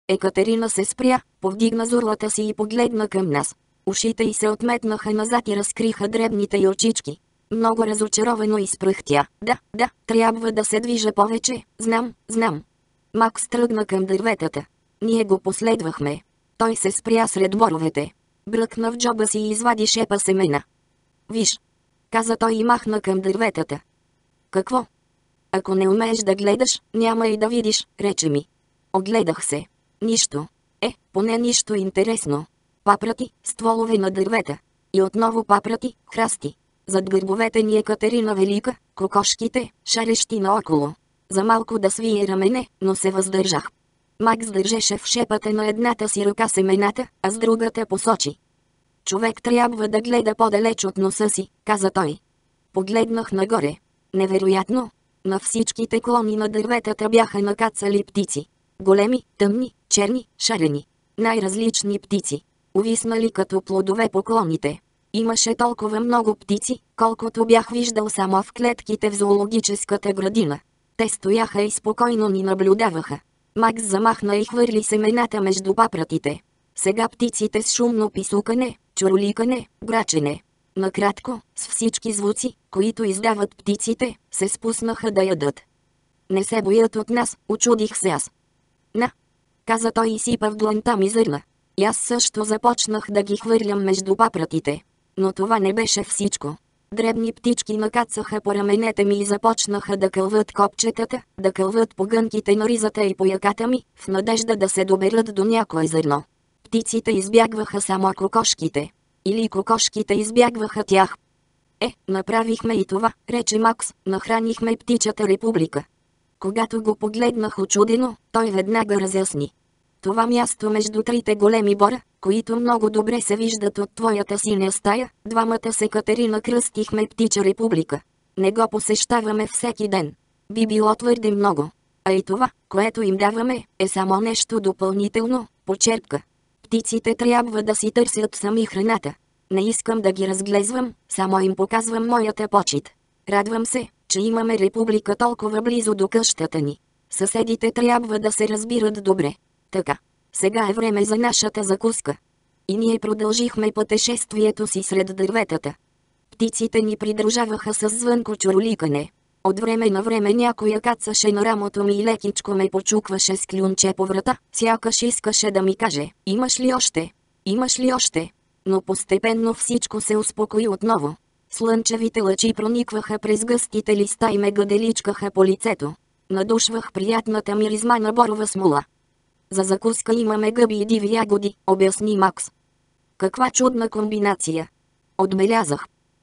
Екатерина се спря, повдигна зурлата си и погледна към нас. Ушите й се отметнаха назад и разкриха дребните й очички. Много разочаровано изпръх тя. Да, трябва да се движа повече, знам. Макс тръгна към дърветата. Ние го последвахме. Той се спря сред боровете. Бръкна в джоба си и извади шепа семена. Виж, каза той и махна към дърветата. Какво? Ако не умееш да гледаш, няма и да видиш, рече ми. Огледах се. Нищо. Поне нищо интересно. Папрати, стволове на дървета. И отново папрати, храсти. Зад гърбовете ни Екатерина Велика, кокошките, шарещи наоколо. За малко да свие рамене, но се въздържах. Макс държеше в шепата на едната си ръка семената, а с другата посочи. Човек трябва да гледа по-далеч от носа си, каза той. Погледнах нагоре. Невероятно. На всичките клони на дърветата бяха накацали птици. Големи, тъмни, черни, шарени. Най-различни птици. Увиснали като плодове по клоните. Имаше толкова много птици, колкото бях виждал само в клетките в зоологическата градина. Те стояха и спокойно ни наблюдаваха. Макс замахна и хвърли семената между папратите. Сега птиците с шумно писукане, чуроликане, грачене. Накратко, с всички звуци, които издават птиците, се спуснаха да ядат. Не се боят от нас, учудих се аз. На, каза той и сипа в дланта ми зърна. И аз също започнах да ги хвърлям между папратите. Но това не беше всичко. Дребни птички накацаха по раменете ми и започнаха да кълват копчетата, да кълват по гънките на ризата и по яката ми, в надежда да се доберат до някое зърно. Птиците избягваха само кокошките. Или кокошките избягваха тях. Направихме и това, рече Макс, нахранихме птичата република. Когато го погледнах учудено, той веднага разясни. Това място между трите големи бора, които много добре се виждат от твоята синя стая, двамата с Екатерина кръстихме птича република. Не го посещаваме всеки ден. Би било твърде много. А и това, което им даваме, е само нещо допълнително, почерпка. Птиците трябва да си търсят сами храната. Не искам да ги разглезвам, само им показвам моята почит. Радвам се, че имаме република толкова близо до къщата ни. Съседите трябва да се разбират добре. Така, сега е време за нашата закуска. И ние продължихме пътешествието си сред дърветата. Птиците ни придружаваха с звънко чуроликане. От време на време някоя кацаше на рамото ми и лекичко ме почукваше с клюнче по врата, сякаш искаше да ми каже: имаш ли още? Имаш ли още? Но постепенно всичко се успокои отново. Слънчевите лъчи проникваха през гъстите листа и ме гаделичкаха по лицето. Надушвах приятната миризма на борова смола. За закуска имаме гъби и диви ягоди, обясни Макс. Каква чудна комбинация! Отбелязах.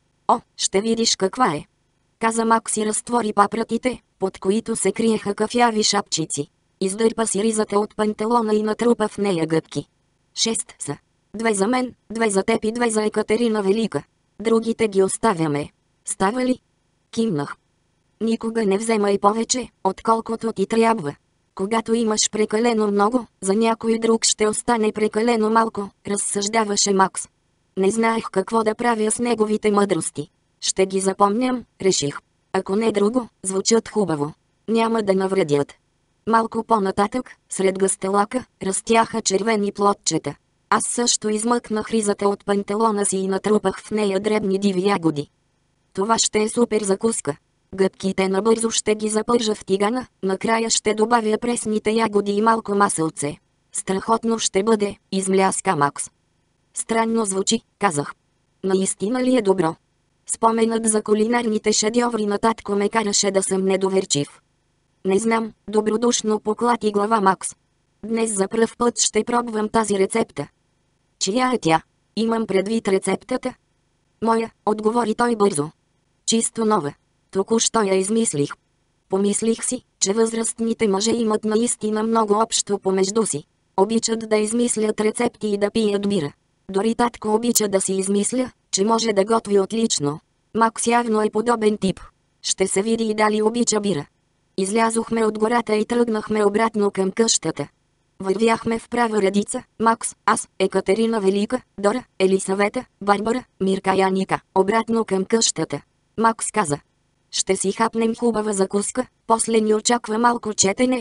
Ще видиш каква е. Каза Макс и разтвори папратите, под които се криеха кафяви шапчици. Издърпа си ризата от панталона и натрупа в нея гъбки. 6 са. 2 за мен, 2 за теб и 2 за Екатерина Велика. Другите ги оставяме. Става ли? Кимнах. Никога не вземай повече, отколкото ти трябва. Когато имаш прекалено много, за някой друг ще остане прекалено малко, разсъждаваше Макс. Не знаех какво да правя с неговите мъдрости. Ще ги запомням, реших. Ако не друго, звучат хубаво. Няма да навредят. Малко по-нататък, сред гъстелака, растяха червени плодчета. Аз също измъкнах ризата от панталона си и натрупах в нея дребни диви ягоди. Това ще е супер закуска. Гъбките набързо ще ги запържа в тигана, накрая ще добавя пресните ягоди и малко масълце. Страхотно ще бъде, измляска Макс. Странно звучи, казах. Наистина ли е добро? Споменът за кулинарните шедьоври на татко ме караше да съм недоверчив. Не знам, добродушно поклати глава Макс. Днес за пръв път ще пробвам тази рецепта. Чия е тя? Имам предвид рецептата. Моя, отговори той бързо. Чисто нова. Току-що я измислих. Помислих си, че възрастните мъже имат наистина много общо помежду си. Обичат да измислят рецепти и да пият бира. Дори татко обича да си измисля, че може да готви отлично. Макс явно е подобен тип. Ще се види и дали обича бира. Излязохме от гората и тръгнахме обратно към къщата. Вървяхме в права редица, Макс, аз, Екатерина Велика, Дора, Елисавета, Барбара, Мирка и Аника, обратно към къщата. Макс каза: ще си хапнем хубава закуска, после ни очаква малко четене.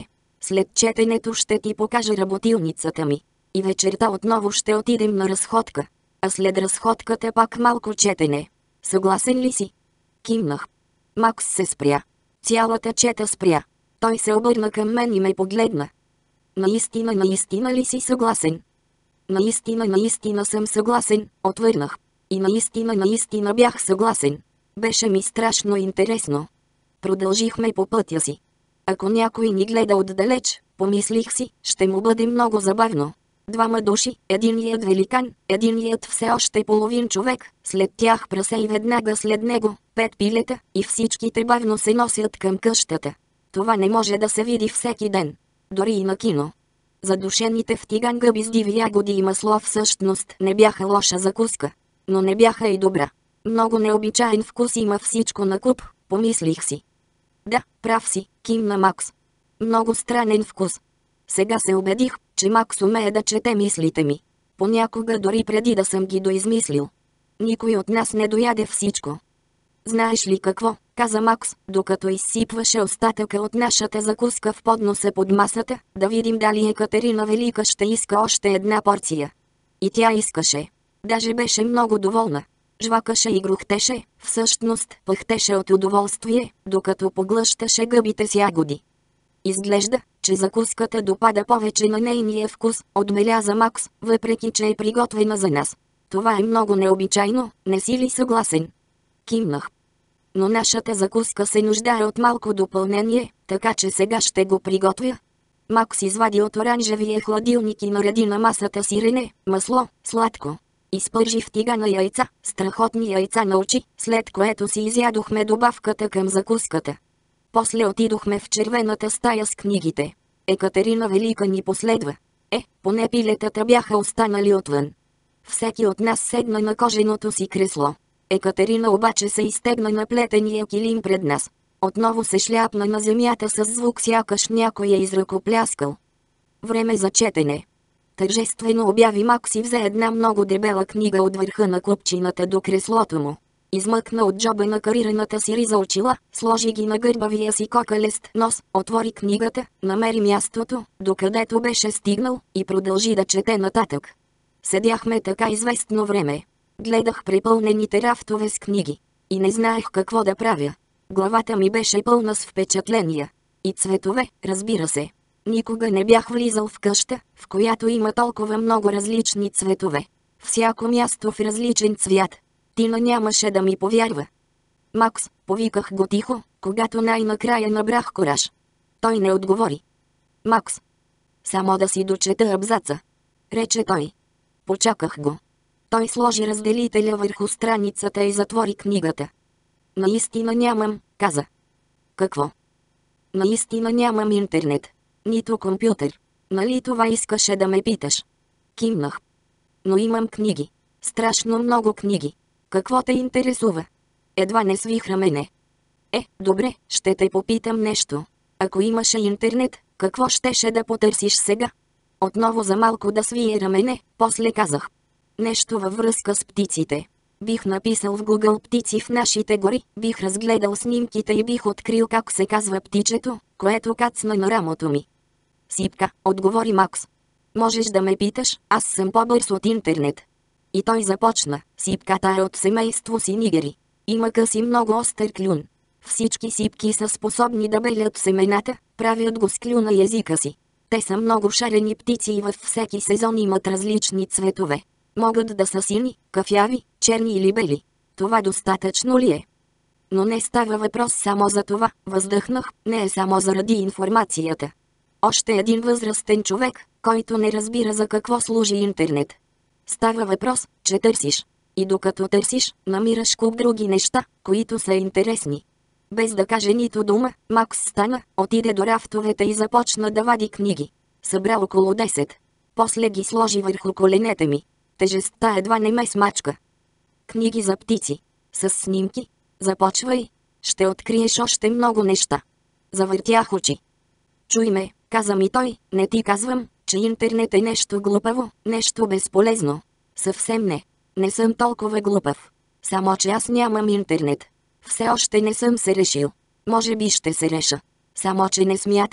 След четенето ще ти покажа работилницата ми. И вечерта отново ще отидем на разходка. А след разходката пак малко четене. Съгласен ли си? Кимнах. Макс се спря. Цялата чета спря. Той се обърна към мен и ме погледна. Наистина ли си съгласен? Наистина съм съгласен, отвърнах. И наистина бях съгласен. Беше ми страшно интересно. Продължихме по пътя си. Ако някой ни гледа отдалеч, помислих си, ще му бъде много забавно. Двама души, единият великан, единият все още половин човек, след тях прасе и веднага след него, 5 пилета, и всичките бавно се носят към къщата. Това не може да се види всеки ден. Дори и на кино. Задушените в тиган гъби с диви ягоди и масло всъщност не бяха лоша закуска. Но не бяха и добра. Много необичаен вкус има всичко накуп, помислих си. Да, прав си, кимна Макс. Много странен вкус. Сега се убедих, че Макс умее да чете мислите ми. Понякога дори преди да съм ги доизмислил. Никой от нас не дояде всичко. Знаеш ли какво, каза Макс, докато изсипваше остатъка от нашата закуска в подноса под масата, да видим дали Екатерина Велика ще иска още една порция. И тя искаше. Даже беше много доволна. Жвакаше и грухтеше, всъщност пъхтеше от удоволствие, докато поглъщаше гъбите с ягоди. Изглежда, че закуската допада повече на нейния вкус, отбеляза Макс, въпреки че е приготвена за нас. Това е много необичайно, не си ли съгласен? Кимнах. Но нашата закуска се нуждае от малко допълнение, така че сега ще го приготвя. Макс извади от оранжевия хладилник и нареди на масата сирене, масло, сладко. Изпържи в тигана яйца, страхотни яйца на очи, след което си изядохме добавката към закуската. После отидохме в червената стая с книгите. Екатерина Велика ни последва. Поне пилетата бяха останали отвън. Всеки от нас седна на коженото си кресло. Екатерина обаче се изтегна на плетения килим пред нас. Отново се шляпна на земята с звук, сякаш някой е изръкопляскал. Време за четене. Тържествено обяви Макс и взе една много дебела книга от върха на клъпчината до креслото му. Измъкна от джоба на карираната си риза очила, сложи ги на гърбавия си кокалест нос, отвори книгата, намери мястото, докъдето беше стигнал, и продължи да чете нататък. Седяхме така известно време. Гледах препълнените рафтове с книги. И не знаех какво да правя. Главата ми беше пълна с впечатления. И цветове, разбира се. Никога не бях влизал в къща, в която има толкова много различни цветове. Всяко място в различен цвят. Тина нямаше да ми повярва. Макс, повиках го тихо, когато най-накрая набрах кораж. Той не отговори. Макс. Само да си дочета абзаца. Рече той. Почаках го. Той сложи разделителя върху страницата и затвори книгата. Наистина нямам, каза. Какво? Наистина нямам интернет. Нито компютър. Нали това искаше да ме питаш? Кимнах. Но имам книги. Страшно много книги. Какво те интересува? Едва не свих рамене. Добре, ще те попитам нещо. Ако имаше интернет, какво щеше да потърсиш сега? Отново за малко да свие рамене, после казах. Нещо във връзка с птиците. Бих написал в Google птици в нашите гори, бих разгледал снимките и бих открил как се казва птичето, което кацна на рамото ми. Сипка, отговори Макс. Можеш да ме питаш, аз съм по-бърз от интернет. И той започна. Сипката е от семейство синигери. Има къси много остър клюн. Всички сипки са способни да белят семената, правят го с клюна езика си. Те са много шарени птици и във всеки сезон имат различни цветове. Могат да са сини, кафяви, черни или бели. Това достатъчно ли е? Но не става въпрос само за това, въздъхнах, не е само заради информацията. Още един възрастен човек, който не разбира за какво служи интернет. Става въпрос, че търсиш. И докато търсиш, намираш куп други неща, които са интересни. Без да каже нито дума, Макс стана, отиде до рафтовете и започна да вади книги. Събра около 10. После ги сложи върху коленете ми. Тежестта едва не ме смачка. Книги за птици. С снимки. Започвай. Ще откриеш още много неща. Завъртях очи. Чуй ме, каза ми той, не ти казвам, че интернет е нещо глупаво, нещо безполезно. Съвсем не. Не съм толкова глупав. Само че аз нямам интернет. Все още не съм се решил. Може би ще се реша. Само че не смятам,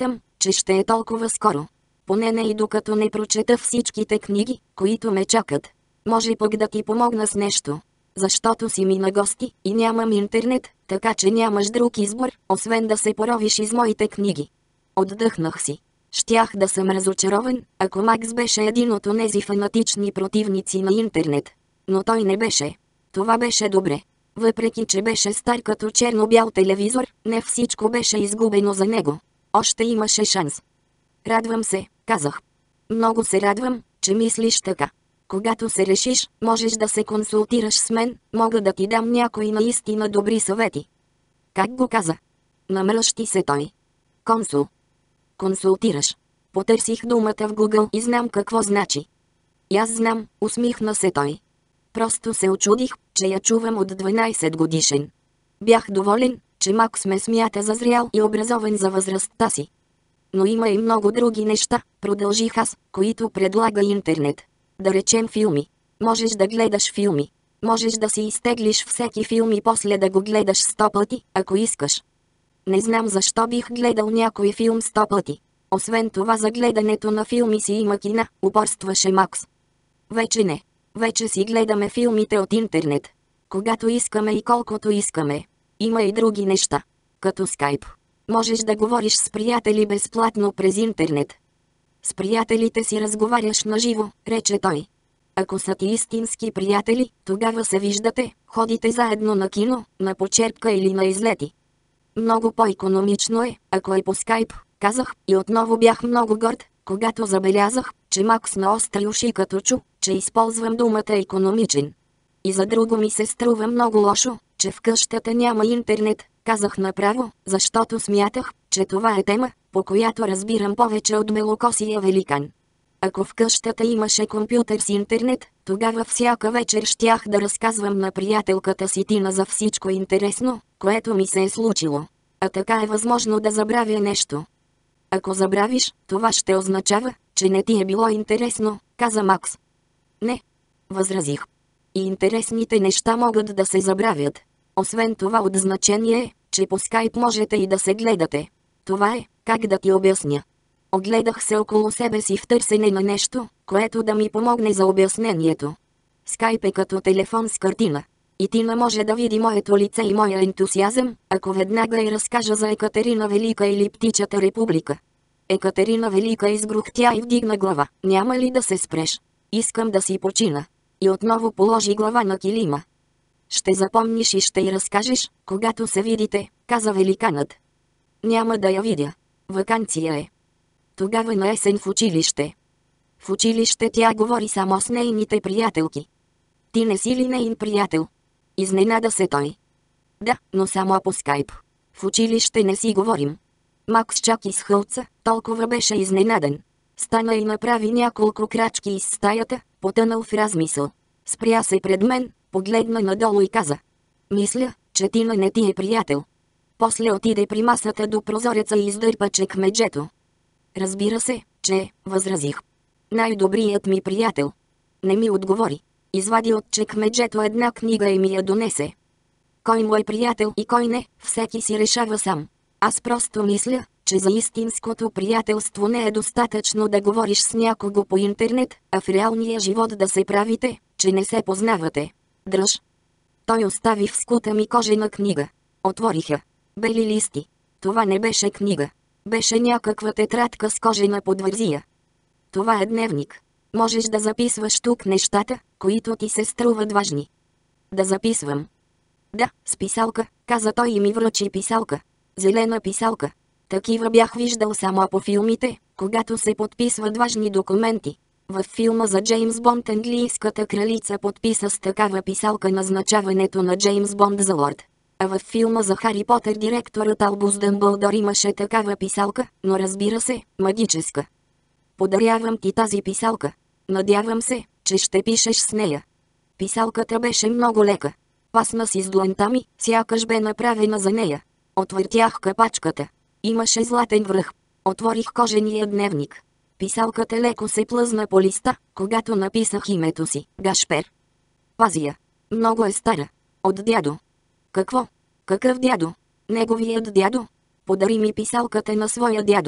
че ще е толкова скоро. Поне не и докато не прочета всичките книги, които ме чакат. Може пък да ти помогна с нещо. Защото си ми на гости и нямам интернет, така че нямаш друг избор, освен да се поровиш из моите книги. Отдъхнах си. Щях да съм разочарован, ако Макс беше един от онези фанатични противници на интернет. Но той не беше. Това беше добре. Въпреки че беше стар като черно-бял телевизор, не всичко беше изгубено за него. Още имаше шанс. Радвам се, казах. Много се радвам, че мислиш така. Когато се решиш, можеш да се консултираш с мен, мога да ти дам някои наистина добри съвети. Как го каза? Намръщи се той. Консул. Консултираш. Потърсих думата в Google и знам какво значи. И аз знам, усмихна се той. Просто се очудих, че я чувам от 12 годишен. Бях доволен, че Макс ме смята за зрял и образован за възрастта си. Но има и много други неща, продължих аз, които предлага интернет. Да речем филми. Можеш да гледаш филми. Можеш да си изтеглиш всеки филм и после да го гледаш 100 пъти, ако искаш. Не знам защо бих гледал някой филм 100 пъти. Освен това за гледането на филми си има кина, упорстваше Макс. Вече не. Вече си гледаме филмите от интернет. Когато искаме и колкото искаме. Има и други неща. Като Skype. Можеш да говориш с приятели безплатно през интернет. С приятелите си разговаряш наживо, рече той. Ако са ти истински приятели, тогава се виждате, ходите заедно на кино, на почерпка или на излети. Много по-икономично е, ако е по Skype, казах, и отново бях много горд, когато забелязах, че Макс наостри уши като чу, че използвам думата икономичен. И за друго ми се струва много лошо, че в къщата няма интернет, казах направо, защото смятах, че това е тема, по която разбирам повече от белокосия великан. Ако в къщата имаше компютър с интернет, тогава всяка вечер щях да разказвам на приятелката си Тина за всичко интересно, което ми се е случило. А така е възможно да забравя нещо. Ако забравиш, това ще означава, че не ти е било интересно, каза Макс. Не, възразих. И интересните неща могат да се забравят. Освен това от значение е, че по Skype можете и да се гледате. Това е, как да ти обясня. Огледах се около себе си в търсене на нещо, което да ми помогне за обяснението. Skype е като телефон с картина. И Тина може да види моето лице и моя ентусиазъм, ако веднага й разкажа за Екатерина Велика или Птичата република. Екатерина Велика изгрухтя и вдигна глава. Няма ли да се спреш? Искам да си почина. И отново положи глава на килима. Ще запомниш и ще й разкажеш, когато се видите, каза великанът. Няма да я видя. Ваканция е. Тогава на есен в училище. В училище тя говори само с нейните приятелки. Ти не си ли нейн приятел? Изненада се той. Да, но само по Skype. В училище не си говорим. Макс чак изхълца, толкова беше изненадан. Стана и направи няколко крачки из стаята, потънал в размисъл. Спря се пред мен, погледна надолу и каза. Мисля, че Тина не ти е приятел. После отиде при масата до прозореца и издърпа чекмеджето. Разбира се, че, възразих. Най-добрият ми приятел. Не ми отговори. Извади от чекмеджето една книга и ми я донесе. Кой му е приятел и кой не, всеки си решава сам. Аз просто мисля, че за истинското приятелство не е достатъчно да говориш с някого по интернет, а в реалния живот да се правите, че не се познавате. Дръж. Той остави в скута ми кожена книга. Отвориха. Бели листи. Това не беше книга. Беше някаква тетрадка с кожена подвързия. Това е дневник. Можеш да записваш тук нещата, които ти се струват важни. Да записвам. Да, с писалка, каза той и ми връчи писалка. Зелена писалка. Такива бях виждал само по филмите, когато се подписват важни документи. Във филма за Джеймс Бонд английската кралица подписа с такава писалка назначаването на Джеймс Бонд за лорд. А във филма за Хари Потър директорът Албус Дъмбълдор имаше такава писалка, но разбира се, магическа. Подарявам ти тази писалка. Надявам се, че ще пишеш с нея. Писалката беше много лека. Пасна си с дланта ми, сякаш бе направена за нея. Отвъртях капачката. Имаше златен връх. Отворих кожения дневник. Писалката леко се плъзна по листа, когато написах името си, Гашпер. Пази я. Много е стара. От дядо. Какво? Какъв дядо? Неговият дядо? Подари ми писалката на своя дядо.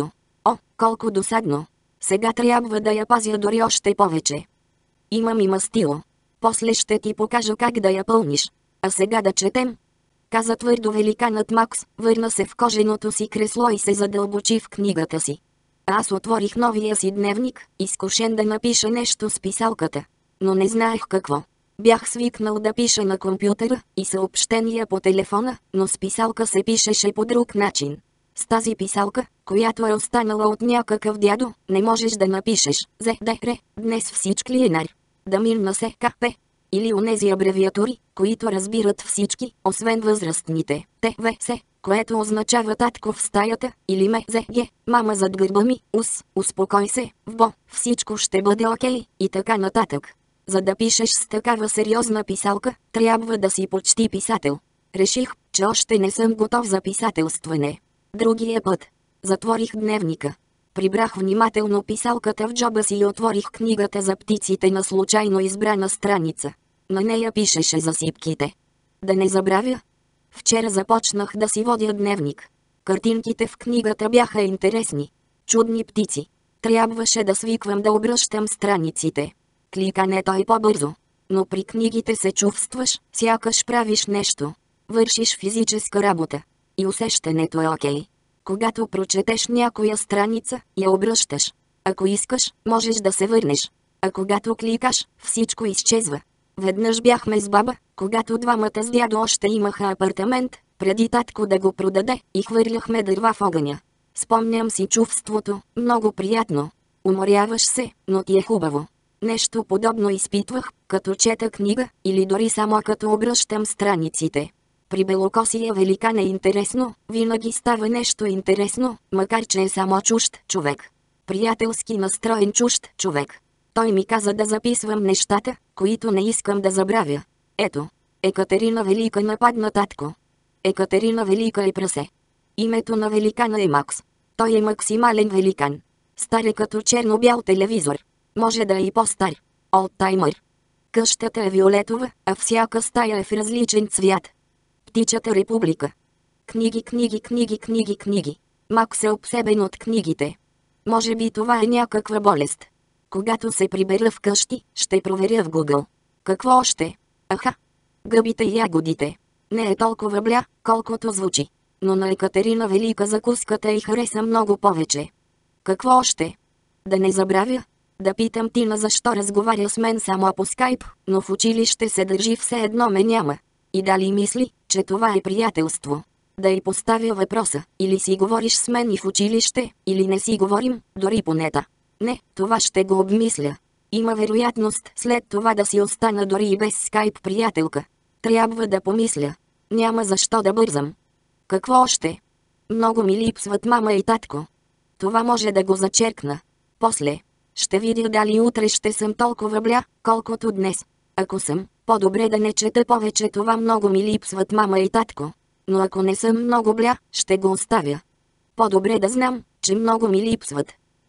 О, колко досадно! Сега трябва да я пазя дори още повече. Имам и мастило. После ще ти покажа как да я пълниш. А сега да четем. Каза твърдо великанът Макс, върна се в коженото си кресло и се задълбочи в книгата си. Аз отворих новия си дневник, изкушен да напиша нещо с писалката. Но не знаех какво. Бях свикнал да пиша на компютъра и съобщения по телефона, но с писалка се пишеше по друг начин. С тази писалка, която е останала от някакъв дядо, не можеш да напишеш ЗДР, днес всички линар, да мирна се КП, или онези абревиатури, които разбират всички, освен възрастните, ТВС, което означава татко в стаята, или МЗГ, мама зад гърба ми, успокой се, вбо, всичко ще бъде окей, и така нататък. За да пишеш с такава сериозна писалка, трябва да си почти писател. Реших, че още не съм готов за писателстване. Другия път. Затворих дневника. Прибрах внимателно писалката в джоба си и отворих книгата за птиците на случайно избрана страница. На нея пишеше за сипките. Да не забравя. Вчера започнах да си водя дневник. Картинките в книгата бяха интересни. Чудни птици. Трябваше да свиквам да обръщам страниците. Кликането е по-бързо. Но при книгите се чувстваш, сякаш правиш нещо. Вършиш физическа работа. И усещането е окей. Когато прочетеш някоя страница, я обръщаш. Ако искаш, можеш да се върнеш. А когато кликаш, всичко изчезва. Веднъж бяхме с баба, когато двамата с дядо още имаха апартамент, преди татко да го продаде, и хвърляхме дърва в огъня. Спомням си чувството, много приятно. Уморяваш се, но ти е хубаво. Нещо подобно изпитвах, като чета книга, или дори само като обръщам страниците. При белокосия великан е интересно, винаги става нещо интересно, макар че е само чужд човек. Приятелски настроен чужд човек. Той ми каза да записвам нещата, които не искам да забравя. Ето, Екатерина Велика нападна татко. Екатерина Велика е прасе. Името на великана е Макс. Той е максимален великан. Стар е като черно-бял телевизор. Може да е и по-стар. Олдтаймър. Къщата е виолетова, а всяка стая е в различен цвят. Птичата република. Книги, книги, книги, книги, книги. Макс е обсебен от книгите. Може би това е някаква болест. Когато се прибера вкъщи, ще проверя в Google. Какво още? Аха! Гъбите и ягодите. Не е толкова бля, колкото звучи. Но на Екатерина Велика закуската й хареса много повече. Какво още? Да не забравя? Да питам Тина защо разговаря с мен само по скайп, но в училище се държи все едно ме няма. И дали мисли, че това е приятелство? Да й поставя въпроса, или си говориш с мен и в училище, или не си говорим, дори по нета. Не, това ще го обмисля. Има вероятност след това да си остана дори и без скайп приятелка. Трябва да помисля. Няма защо да бързам. Какво още? Много ми липсват мама и татко. Това може да го зачеркна. После. Ще видя дали утре ще съм толкова бля, колкото днес. Ако съм, по-добре да не чета повече това много ми липсват мама и татко. Но ако не съм много бля, ще го оставя. По-добре да знам, че много ми липсват.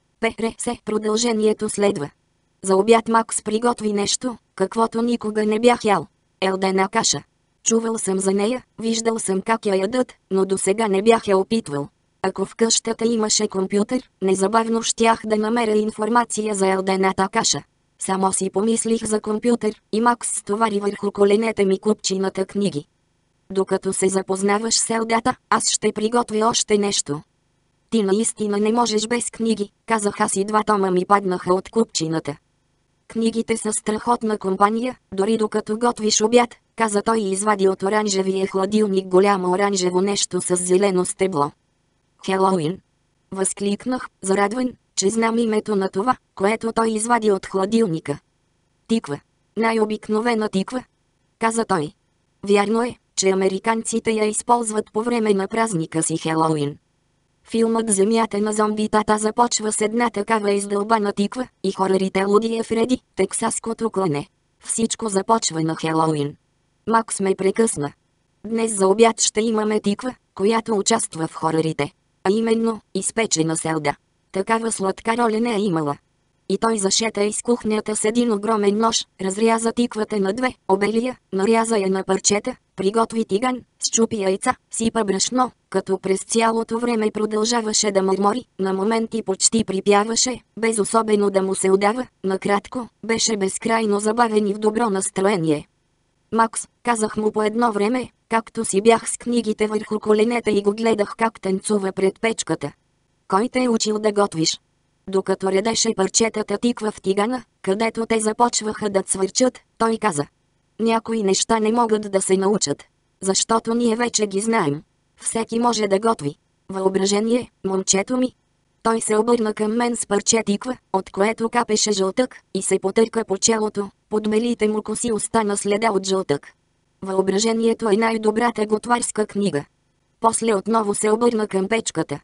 ПРС продължението следва. За обяд Макс приготви нещо, каквото никога не бях ял. Елдена каша. Чувал съм за нея, виждал съм как я ядат, но досега не бях я опитвал. Ако в къщата имаше компютър, незабавно щях да намеря информация за елдената каша. Само си помислих за компютър и Макс стовари върху коленете ми купчината книги. Докато се запознаваш с елдата, аз ще приготвя още нещо. Ти наистина не можеш без книги, казах аз и 2 тома ми паднаха от купчината. Книгите са страхотна компания, дори докато готвиш обяд, каза той и извади от оранжевия хладилник голямо оранжево нещо с зелено стебло. Хелоуин! Възкликнах, зарадван, че знам името на това, което той извади от хладилника. Тиква. Най-обикновена тиква, каза той. Вярно е, че американците я използват по време на празника си Хелоуин. Филмът "Земята на зомбитата" започва с една такава издълбана тиква и хорърите "Лудия Фреди", "Тексаското клане". Всичко започва на Хелоуин. Макс ме прекъсна. Днес за обяд ще имаме тиква, която участва в хорърите. А именно, изпечена селда. Такава сладка роля не е имала. И той зашета из кухнята с един огромен нож, разряза тиквата на 2, обели я, наряза я на парчета, приготви тиган, счупи яйца, сипа брашно, като през цялото време продължаваше да мърмори, на моменти почти припяваше, без особено да му се удава, накратко, беше безкрайно забавен и в добро настроение. Макс, казах му по едно време, както си бях с книгите върху коленете и го гледах как танцува пред печката. Кой те е учил да готвиш? Докато редеше парчетата тиква в тигана, където те започваха да цвърчат, той каза. Някои неща не могат да се научат, защото ние вече ги знаем. Всеки може да готви. Въображение, момчето ми. Той се обърна към мен с парче тиква, от което капеше жълтък, и се потърка по челото, под белите му коси остана следа от жълтък. Въображението е най-добрата готварска книга. После отново се обърна към печката.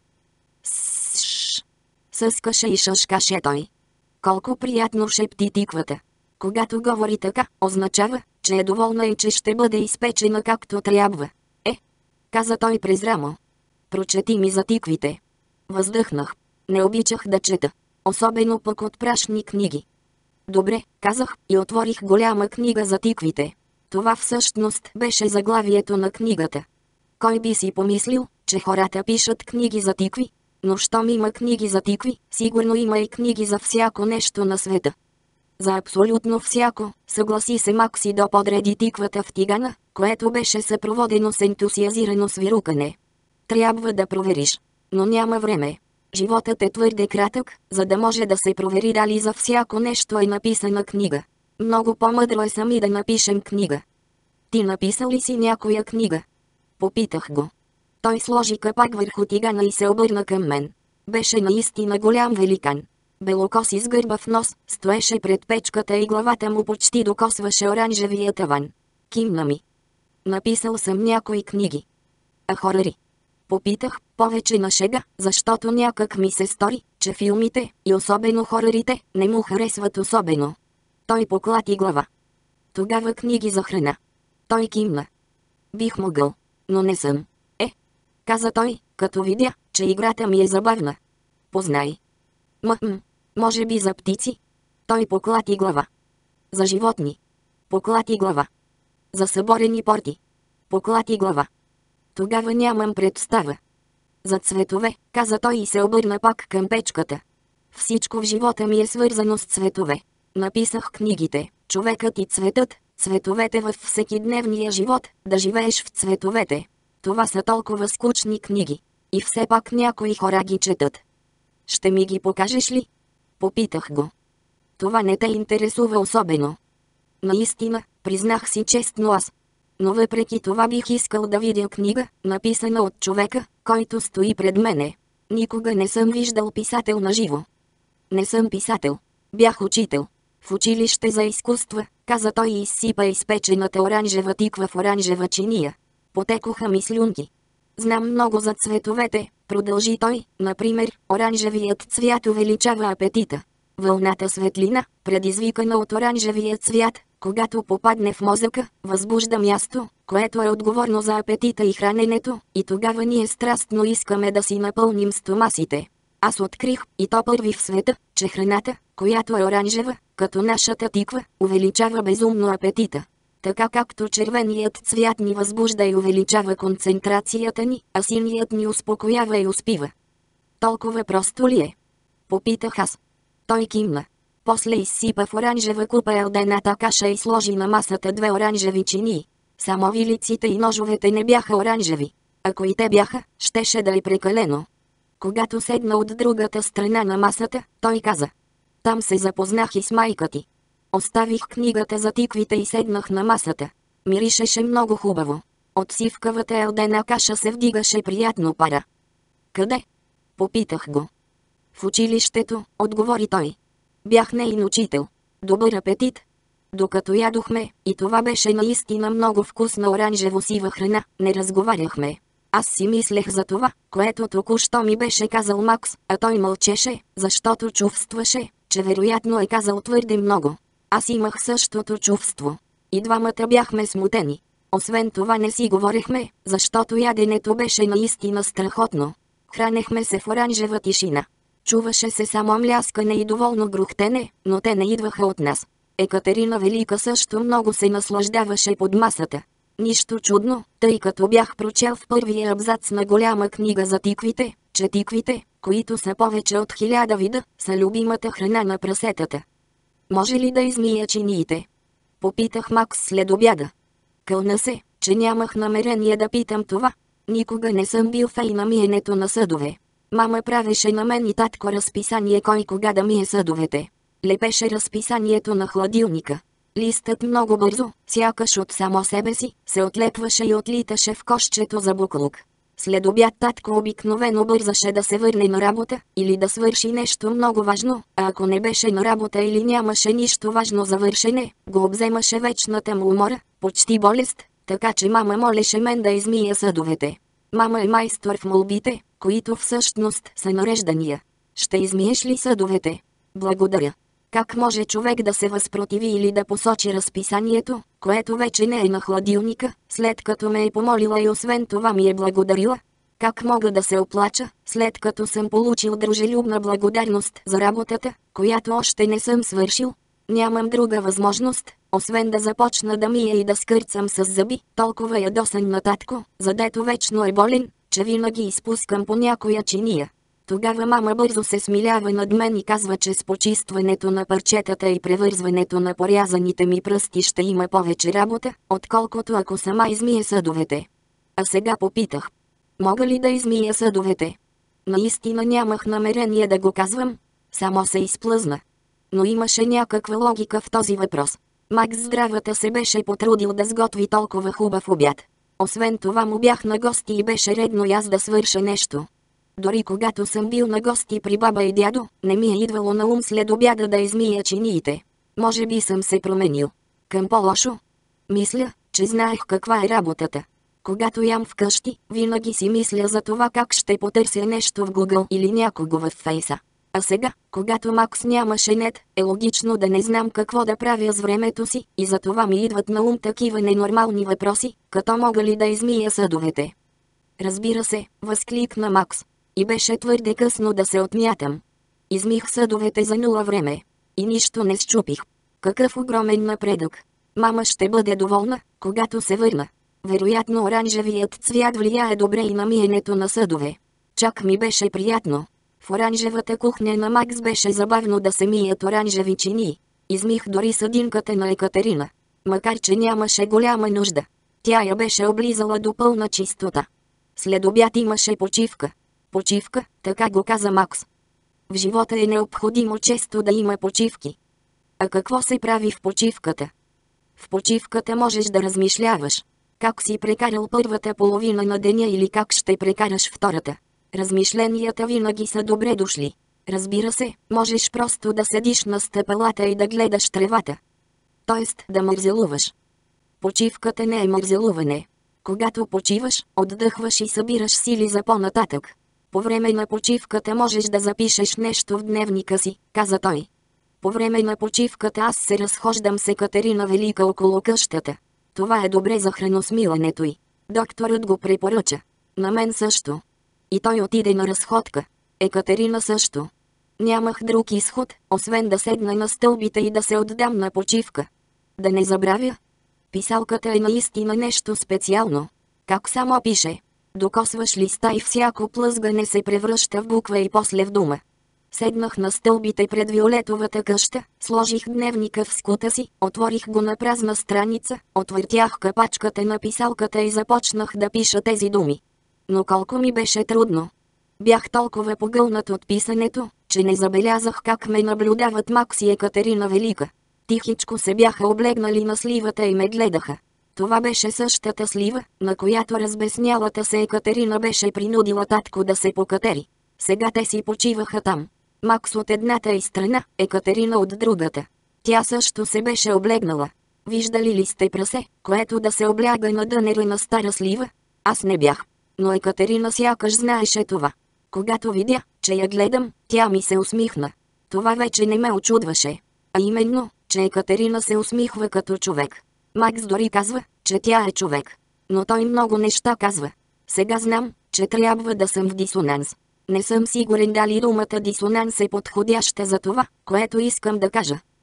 Сшшш. Съскаше и шашкаше той. Колко приятно шепти тиквата. Когато говори така, означава, че е доволна и че ще бъде изпечена както трябва. Каза той през рамо. Прочети ми за тиквите. Въздъхнах. Не обичах да чета. Особено пък от прашни книги. Добре, казах и отворих голяма книга за тиквите. Това всъщност беше заглавието на книгата. Кой би си помислил, че хората пишат книги за тикви? Но щом има книги за тикви, сигурно има и книги за всяко нещо на света. За абсолютно всяко, съгласи се Макс и доподреди тиквата в тигана, което беше съпроводено с ентусиазирано свирукане. Трябва да провериш. Но няма време. Животът е твърде кратък, за да може да се провери дали за всяко нещо е написана книга. Много по-мъдро е сами да напишем книга. Ти написал ли си някоя книга? Попитах го. Той сложи капак върху тигана и се обърна към мен. Беше наистина голям великан. Белокос с гърбав нос, стоеше пред печката и главата му почти докосваше оранжевия таван. Кимна ми. Написал съм някои книги. А хорари? Попитах, повече на шега, защото някак ми се стори, че филмите, и особено хорарите, не му харесват особено. Той поклати глава. Тогава книги за храна. Той кимна. Бих могъл, но не съм. Каза той, като видя, че играта ми е забавна. Познай. Може би за птици? Той поклати глава. За животни. Поклати глава. За съборени порти. Поклати глава. Тогава нямам представа. За цветове, каза той и се обърна пак към печката. Всичко в живота ми е свързано с цветове. Написах книгите, човекът и цветът, цветовете във всекидневния живот, да живееш в цветовете. Това са толкова скучни книги. И все пак някои хора ги четат. Ще ми ги покажеш ли? Попитах го. Това не те интересува особено. Наистина, признах си честно аз. Но въпреки това бих искал да видя книга, написана от човека, който стои пред мене. Никога не съм виждал писател наживо. Не съм писател. Бях учител. В училище за изкуства, каза той и изсипа изпечената оранжева тиква в оранжева чиния. Потекоха ми слюнки. Знам много за цветовете, продължи той, например, оранжевият цвят увеличава апетита. Вълната светлина, предизвикана от оранжевия цвят, когато попадне в мозъка, възбужда място, което е отговорно за апетита и храненето, и тогава ние страстно искаме да си напълним стомасите. Аз открих, и то първи в света, че храната, която е оранжева, като нашата тиква, увеличава безумно апетита. Така както червеният цвят ни възбужда и увеличава концентрацията ни, а синият ни успокоява и успива. Толкова просто ли е? Попитах аз. Той кимна. После изсипа в оранжева купа елдената каша и сложи на масата две оранжеви чинии. Само вилиците и ножовете не бяха оранжеви. Ако и те бяха, щеше да е прекалено. Когато седна от другата страна на масата, той каза. Там се запознах и с майка ти. Оставих книгата за тиквите и седнах на масата. Миришеше много хубаво. От сивкавата елдена каша се вдигаше приятно пара. Къде? Попитах го. В училището, отговори той. Бях неин учител. Добър апетит. Докато ядохме, и това беше наистина много вкусна оранжево-сива храна, не разговаряхме. Аз си мислех за това, което току-що ми беше казал Макс, а той мълчеше, защото чувстваше, че вероятно е казал твърде много. Аз имах същото чувство. И двамата бяхме смутени. Освен това не си говорехме, защото яденето беше наистина страхотно. Хранехме се в оранжева тишина. Чуваше се само мляскане и доволно грухтене, но те не идваха от нас. Екатерина Велика също много се наслаждаваше под масата. Нищо чудно, тъй като бях прочел в първия абзац на голяма книга за тиквите, че тиквите, които са повече от 1000 вида, са любимата храна на прасетата. Може ли да измия чиниите? Попитах Макс след обяда. Кълна се, че нямах намерение да питам това. Никога не съм бил фей на миенето на съдове. Мама правеше на мен и татко разписание кой кога да мие съдовете. Лепеше разписанието на хладилника. Листът много бързо, сякаш от само себе си, се отлепваше и отлиташе в кошчето за буклук. След обяд татко обикновено бързаше да се върне на работа, или да свърши нещо много важно, а ако не беше на работа или нямаше нищо важно за вършене, го обземаше вечната му умора, почти болест, така че мама молеше мен да измия съдовете. Мама е майстор в молбите, които всъщност са нареждания. Ще измиеш ли съдовете? Благодаря. Как може човек да се възпротиви или да посочи разписанието, което вече не е на хладилника, след като ме е помолила и освен това ми е благодарила? Как мога да се оплача, след като съм получил дружелюбна благодарност за работата, която още не съм свършил? Нямам друга възможност, освен да започна да мия и да скърцам с зъби, толкова ядосан на татко, задето вечно е болен, че винаги изпускам по някоя чиния. Тогава мама бързо се смилява над мен и казва, че с почистването на парчетата и превързването на порязаните ми пръсти ще има повече работа, отколкото ако сама измие съдовете. А сега попитах: мога ли да измия съдовете? Наистина нямах намерение да го казвам, само се изплъзна. Но имаше някаква логика в този въпрос. Макс здравата се беше потрудил да сготви толкова хубав обяд. Освен това му бях на гости и беше редно и аз да свърша нещо. Дори когато съм бил на гости при баба и дядо, не ми е идвало на ум след обяда да измия чиниите. Може би съм се променил. Към по-лошо? Мисля, че знаех каква е работата. Когато ям вкъщи, винаги си мисля за това как ще потърся нещо в Google или някого в Фейса. А сега, когато Макс нямаше нет, е логично да не знам какво да правя с времето си, и затова ми идват на ум такива ненормални въпроси, като мога ли да измия съдовете. Разбира се, възкликна Макс. И беше твърде късно да се отмятам. Измих съдовете за нула време. И нищо не счупих. Какъв огромен напредък. Мама ще бъде доволна, когато се върна. Вероятно оранжевият цвят влияе добре и на миенето на съдове. Чак ми беше приятно. В оранжевата кухня на Макс беше забавно да се мият оранжеви чинии. Измих дори съдинката на Екатерина. Макар че нямаше голяма нужда. Тя я беше облизала до пълна чистота. След обяд имаше почивка. Почивка, така го каза Макс. В живота е необходимо често да има почивки. А какво се прави в почивката? В почивката можеш да размишляваш. Как си прекарал първата половина на деня или как ще прекараш втората. Размишленията винаги са добре дошли. Разбира се, можеш просто да седиш на стъпалата и да гледаш тревата. Тоест да мързелуваш. Почивката не е мързелуване. Когато почиваш, отдъхваш и събираш сили за по-нататък. По време на почивката можеш да запишеш нещо в дневника си, каза той. По време на почивката аз се разхождам с Екатерина Велика около къщата. Това е добре за храносмилането й. Докторът го препоръча. На мен също. И той отиде на разходка. Екатерина също. Нямах друг изход, освен да седна на стълбите и да се отдам на почивка. Да не забравя. Писалката е наистина нещо специално. Как само пише. Докосваш листа и всяко плъзгане се превръща в буква и после в дума. Седнах на стълбите пред Виолетовата къща, сложих дневника в скута си, отворих го на празна страница, отвъртях капачката на писалката и започнах да пиша тези думи. Но колко ми беше трудно. Бях толкова погълнат от писането, че не забелязах как ме наблюдават Макс и Екатерина Велика. Тихичко се бяха облегнали на сливата и ме гледаха. Това беше същата слива, на която разбеснялата се Екатерина беше принудила татко да се покатери. Сега те си почиваха там. Макс от едната и страна, Екатерина от другата. Тя също се беше облегнала. Виждали ли сте прасе, което да се обляга на дънера на стара слива? Аз не бях. Но Екатерина сякаш знаеше това. Когато видя, че я гледам, тя ми се усмихна. Това вече не ме очудваше. А именно, че Екатерина се усмихва като човек. Макс дори казва, че тя е човек. Но той много неща казва. Сега знам, че трябва да съм в дисонанс. Не съм сигурен дали думата дисонанс е подходяща за това, което искам да кажа.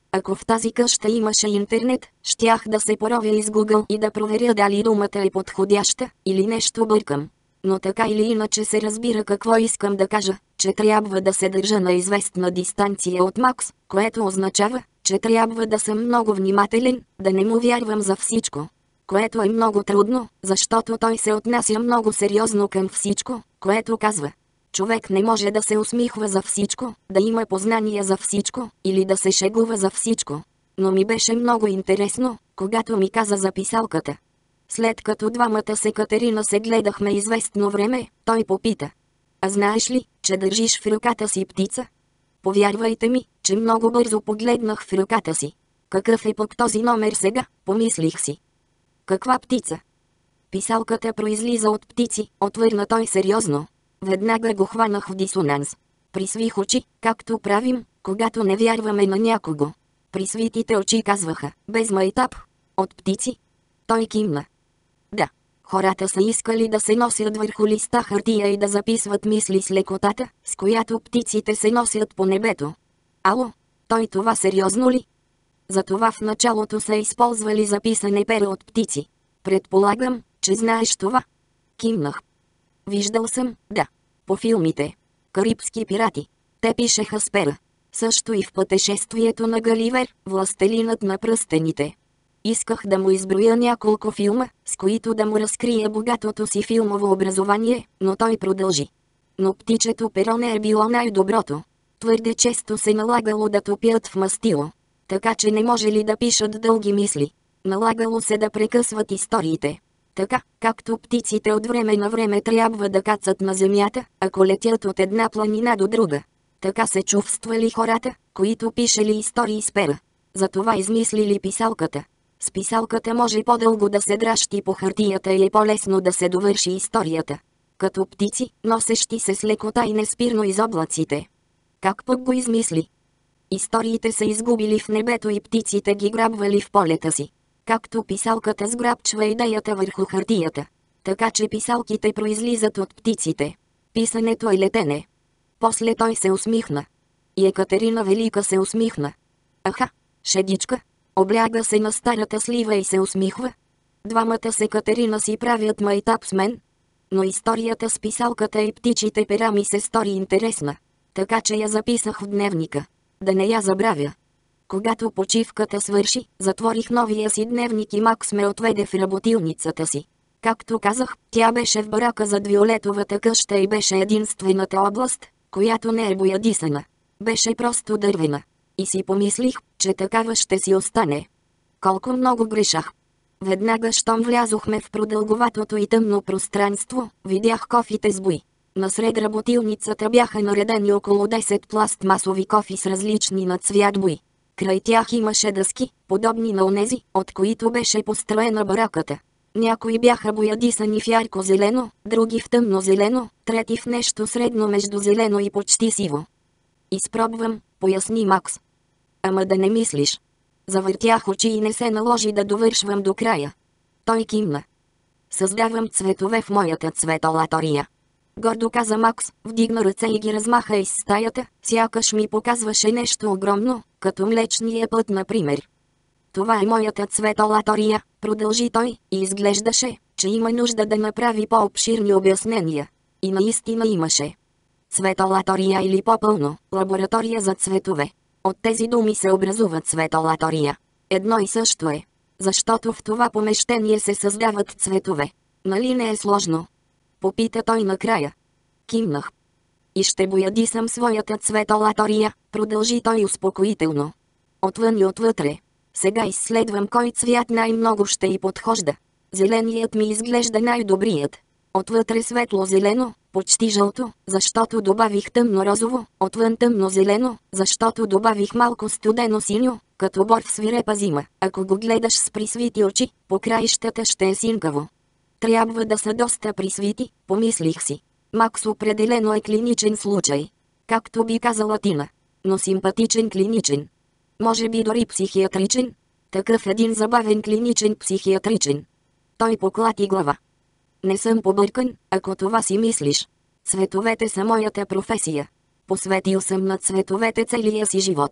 Ако в тази къща имаше интернет, щях да се поровя из Google и да проверя дали думата е подходяща, или нещо бъркам. Но така или иначе се разбира какво искам да кажа, че трябва да се държа на известна дистанция от Макс, което означава, че трябва да съм много внимателен, да не му вярвам за всичко. Което е много трудно, защото той се отнася много сериозно към всичко, което казва. Човек не може да се усмихва за всичко, да има познания за всичко, или да се шегува за всичко. Но ми беше много интересно, когато ми каза за писалката. След като двамата с Екатерина се гледахме известно време, той попита. А знаеш ли, че държиш в ръката си птица? Повярвайте ми, че много бързо погледнах в ръката си. Какъв е пък този номер сега, помислих си. Каква птица? Писалката произлиза от птици, отвърна той сериозно. Веднага го хванах в дисонанс. Присвих очи, както правим, когато не вярваме на някого. Присвитите очи казваха, без майтап. От птици? Той кимна. Да. Хората са искали да се носят върху листа хартия и да записват мисли с лекотата, с която птиците се носят по небето. Ало, той това сериозно ли? Затова в началото са използвали за писане пера от птици. Предполагам, че знаеш това. Кимнах. Виждал съм, да. По филмите. Карибски пирати. Те пишеха с пера. Също и в пътешествието на Галивер, властелинът на пръстените. Исках да му изброя няколко филма, с които да му разкрия богатото си филмово образование, но той продължи. Но птичето перо не е било най-доброто. Твърде често се налагало да топят в мастило. Така че не може ли да пишат дълги мисли. Налагало се да прекъсват историите. Така, както птиците от време на време трябва да кацат на земята, ако летят от една планина до друга. Така се чувствали хората, които пишели истории с пера. Затова измислили писалката. С писалката може по-дълго да се дращи по хартията и е по-лесно да се довърши историята. Като птици, носещи се с лекота и неспирно из облаците. Как пък го измисли? Историите са изгубили в небето и птиците ги грабвали в полета си. Както писалката сграбчва идеята върху хартията. Така че писалките произлизат от птиците. Писането е летене. После той се усмихна. И Екатерина Велика се усмихна. Аха, шегичка. Обляга се на старата слива и се усмихва. Двамата с Екатерина си правят майтап с мен. Но историята с писалката и птичите пера ми се стори интересна. Така че я записах в дневника. Да не я забравя. Когато почивката свърши, затворих новия си дневник и Макс ме отведе в работилницата си. Както казах, тя беше в барака зад Виолетовата къща и беше единствената област, която не е боядисана. Беше просто дървена. И си помислих, че такава ще си остане. Колко много грешах. Веднага щом влязохме в продълговатото и тъмно пространство, видях кофите с буи. Насред работилницата бяха наредени около 10 пластмасови кофи с различни на цвят буи. Край тях имаше дъски, подобни на онези, от които беше построена бараката. Някои бяха боядисани в ярко-зелено, други в тъмно-зелено, трети в нещо средно между зелено и почти сиво. Изпробвам, поясни Макс. Ама да не мислиш. Завъртях очи и не се наложи да довършвам до края. Той кимна. Създавам цветове в моята цветолатория. Гордо каза Макс, вдигна ръце и ги размаха из стаята, сякаш ми показваше нещо огромно, като Млечния път например. Това е моята цветолатория, продължи той, и изглеждаше, че има нужда да направи по-обширни обяснения. И наистина имаше. Цветолатория или по-пълно, лаборатория за цветове. От тези думи се образува цветолатория. Едно и също е. Защото в това помещение се създават цветове. Нали не е сложно? Попита той накрая. Кимнах. И ще боядисам своята цветолатория, продължи той успокоително. Отвън и отвътре. Сега изследвам кой цвят най-много ще й подхожда. Зеленият ми изглежда най-добрият. Отвътре светло-зелено, почти жълто, защото добавих тъмно-розово, отвън тъмно-зелено, защото добавих малко студено-синьо, като бор в свирепа зима. Ако го гледаш с присвити очи, по краищата ще е синкаво. Трябва да са доста присвити, помислих си. Макс определено е клиничен случай. Както би казала Тина. Но симпатичен клиничен. Може би дори психиатричен. Такъв един забавен клиничен психиатричен. Той поклати глава. Не съм побъркан, ако това си мислиш. Цветовете са моята професия. Посветил съм на цветовете целия си живот.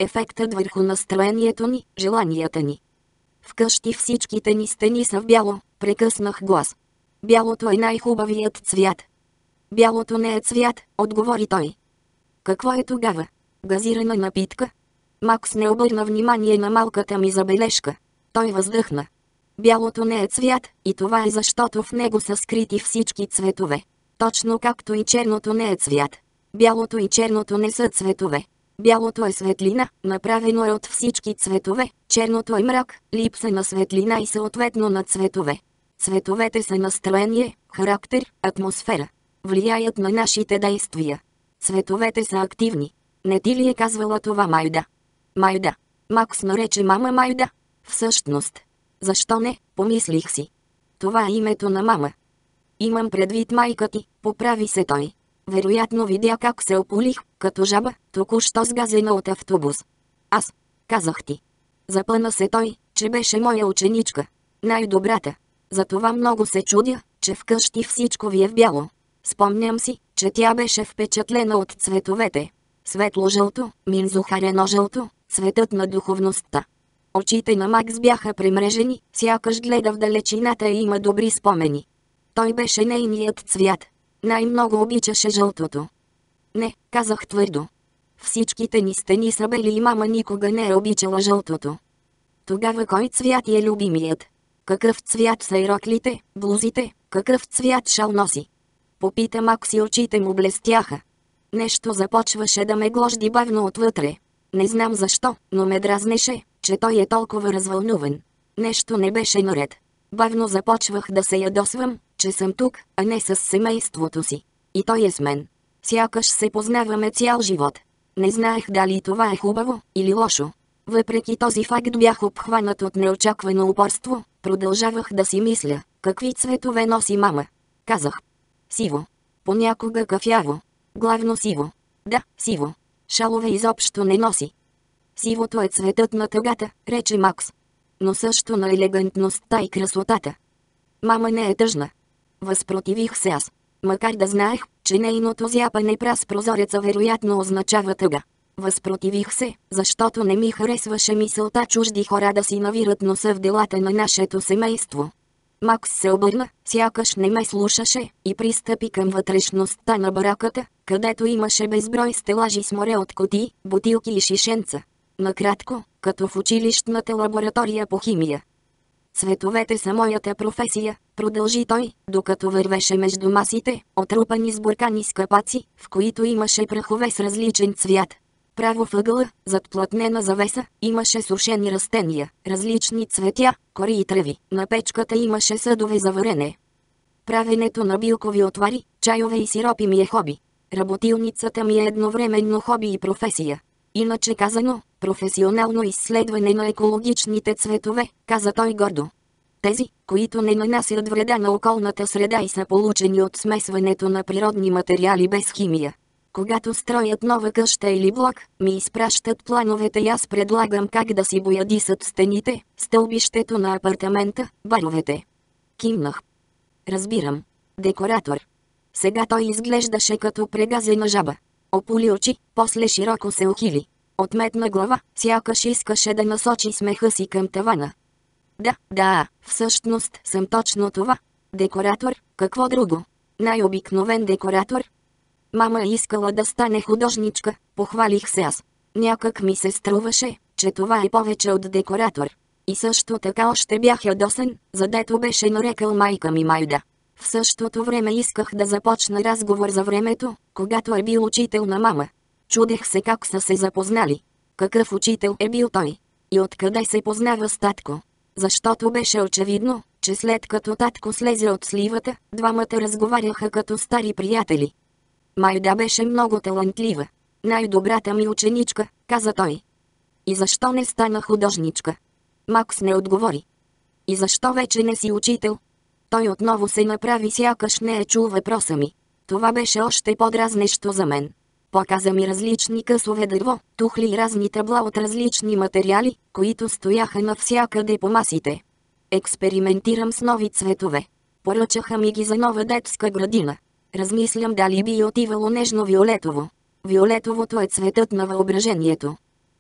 ефектът върху настроението ни, желанията ни. Вкъщи всичките ни стени са в бяло, прекъснах глас. Бялото е най-хубавият цвят. Бялото не е цвят, отговори той. Какво е тогава? Газирана напитка? Макс не обърна внимание на малката ми забележка. Той въздъхна. Бялото не е цвят, и това е защото в него са скрити всички цветове. Точно както и черното не е цвят. Бялото и черното не са цветове. Бялото е светлина, направено е от всички цветове, черното е мрак, липса на светлина и съответно на цветове. Цветовете са настроение, характер, атмосфера. Влияят на нашите действия. Цветовете са активни. Не ти ли е казвала това Майда? Майда. Макс нарече мама Майда. Всъщност. Защо не, помислих си. Това е името на мама. Имам предвид майка ти, поправи се той. Вероятно видя как се ополих, като жаба, току-що сгазена от автобус. Аз, казах ти. Запъна се той, че беше моя ученичка. Най-добрата. Затова много се чудя, че вкъщи всичко ви е в бяло. Спомням си, че тя беше впечатлена от цветовете. Светло-жълто, минзохарено-жълто, цветът на духовността. Очите на Макс бяха премрежени, сякаш гледа в далечината и има добри спомени. Той беше нейният цвят. Най-много обичаше жълтото. Не, казах твърдо. Всичките ни стени са бели и мама никога не е обичала жълтото. Тогава кой цвят е любимият? Какъв цвят са ироклите, блузите, какъв цвят шал носи? Попита Макс и очите му блестяха. Нещо започваше да ме гложди бавно отвътре. Не знам защо, но ме дразнеше, че той е толкова развълнуван. Нещо не беше наред. Бавно започвах да се ядосвам, че съм тук, а не с семейството си. И той е с мен. Сякаш се познаваме цял живот. Не знаех дали това е хубаво или лошо. Въпреки този факт бях обхванат от неочаквано упорство, продължавах да си мисля, какви цветове носи мама. Казах. Сиво. Понякога кафяво. Главно сиво. Да, сиво. Шалове изобщо не носи. Сивото е цветът на тъгата, рече Макс. Но също на елегантността и красотата. Мама не е тъжна. Възпротивих се аз. Макар да знаех, че нейното зяпане праз прозореца вероятно означава тъга. Възпротивих се, защото не ми харесваше мисълта чужди хора да си навират носа в делата на нашето семейство. Макс се обърна, сякаш не ме слушаше, и пристъпи към вътрешността на бараката, където имаше безброй стелажи с море от кутии, бутилки и шишенца. Накратко, като в училищната лаборатория по химия. Цветовете са моята професия, продължи той, докато вървеше между масите, отрупани с буркани с капаци, в които имаше прахове с различен цвят. Право въгъла, зад плътнена завеса, имаше сушени растения, различни цветя, кори и тръви. На печката имаше съдове за варене. Правенето на билкови отвари, чайове и сиропи ми е хоби. Работилницата ми е едновременно хоби и професия. Иначе казано, професионално изследване на екологичните цветове, каза той гордо. Тези, които не нанасят вреда на околната среда и са получени от смесването на природни материали без химия. Когато строят нова къща или блок, ми изпращат плановете и аз предлагам как да си боядисат стените, стълбището на апартамента, баровете. Кимнах. Разбирам. Декоратор. Сега той изглеждаше като прегазена жаба. Ополи очи, после широко се ухили. Отметна глава, сякаш искаше да насочи смеха си към тавана. Да, всъщност съм точно това. Декоратор, какво друго? Най-обикновен декоратор. Мама е искала да стане художничка, похвалих се аз. Някак ми се струваше, че това е повече от декоратор. И също така още бях ядосан, задето беше нарекал майка ми Майда. В същото време исках да започна разговор за времето, когато е бил учител на мама. Чудех се как са се запознали. Какъв учител е бил той? И откъде се познава с татко? Защото беше очевидно, че след като татко слезе от сливата, двамата разговаряха като стари приятели. Майда беше много талантлива. Най-добрата ми ученичка, каза той. И защо не стана художничка? Макс не отговори. И защо вече не си учител? Той отново се направи сякаш не е чул въпроса ми. Това беше още по-дразнещо за мен. Показа ми различни късове дърво, тухли и разни табла от различни материали, които стояха навсякъде по масите. Експериментирам с нови цветове. Поръчаха ми ги за нова детска градина. Размислям дали би отивало нежно виолетово. Виолетовото е цветът на въображението.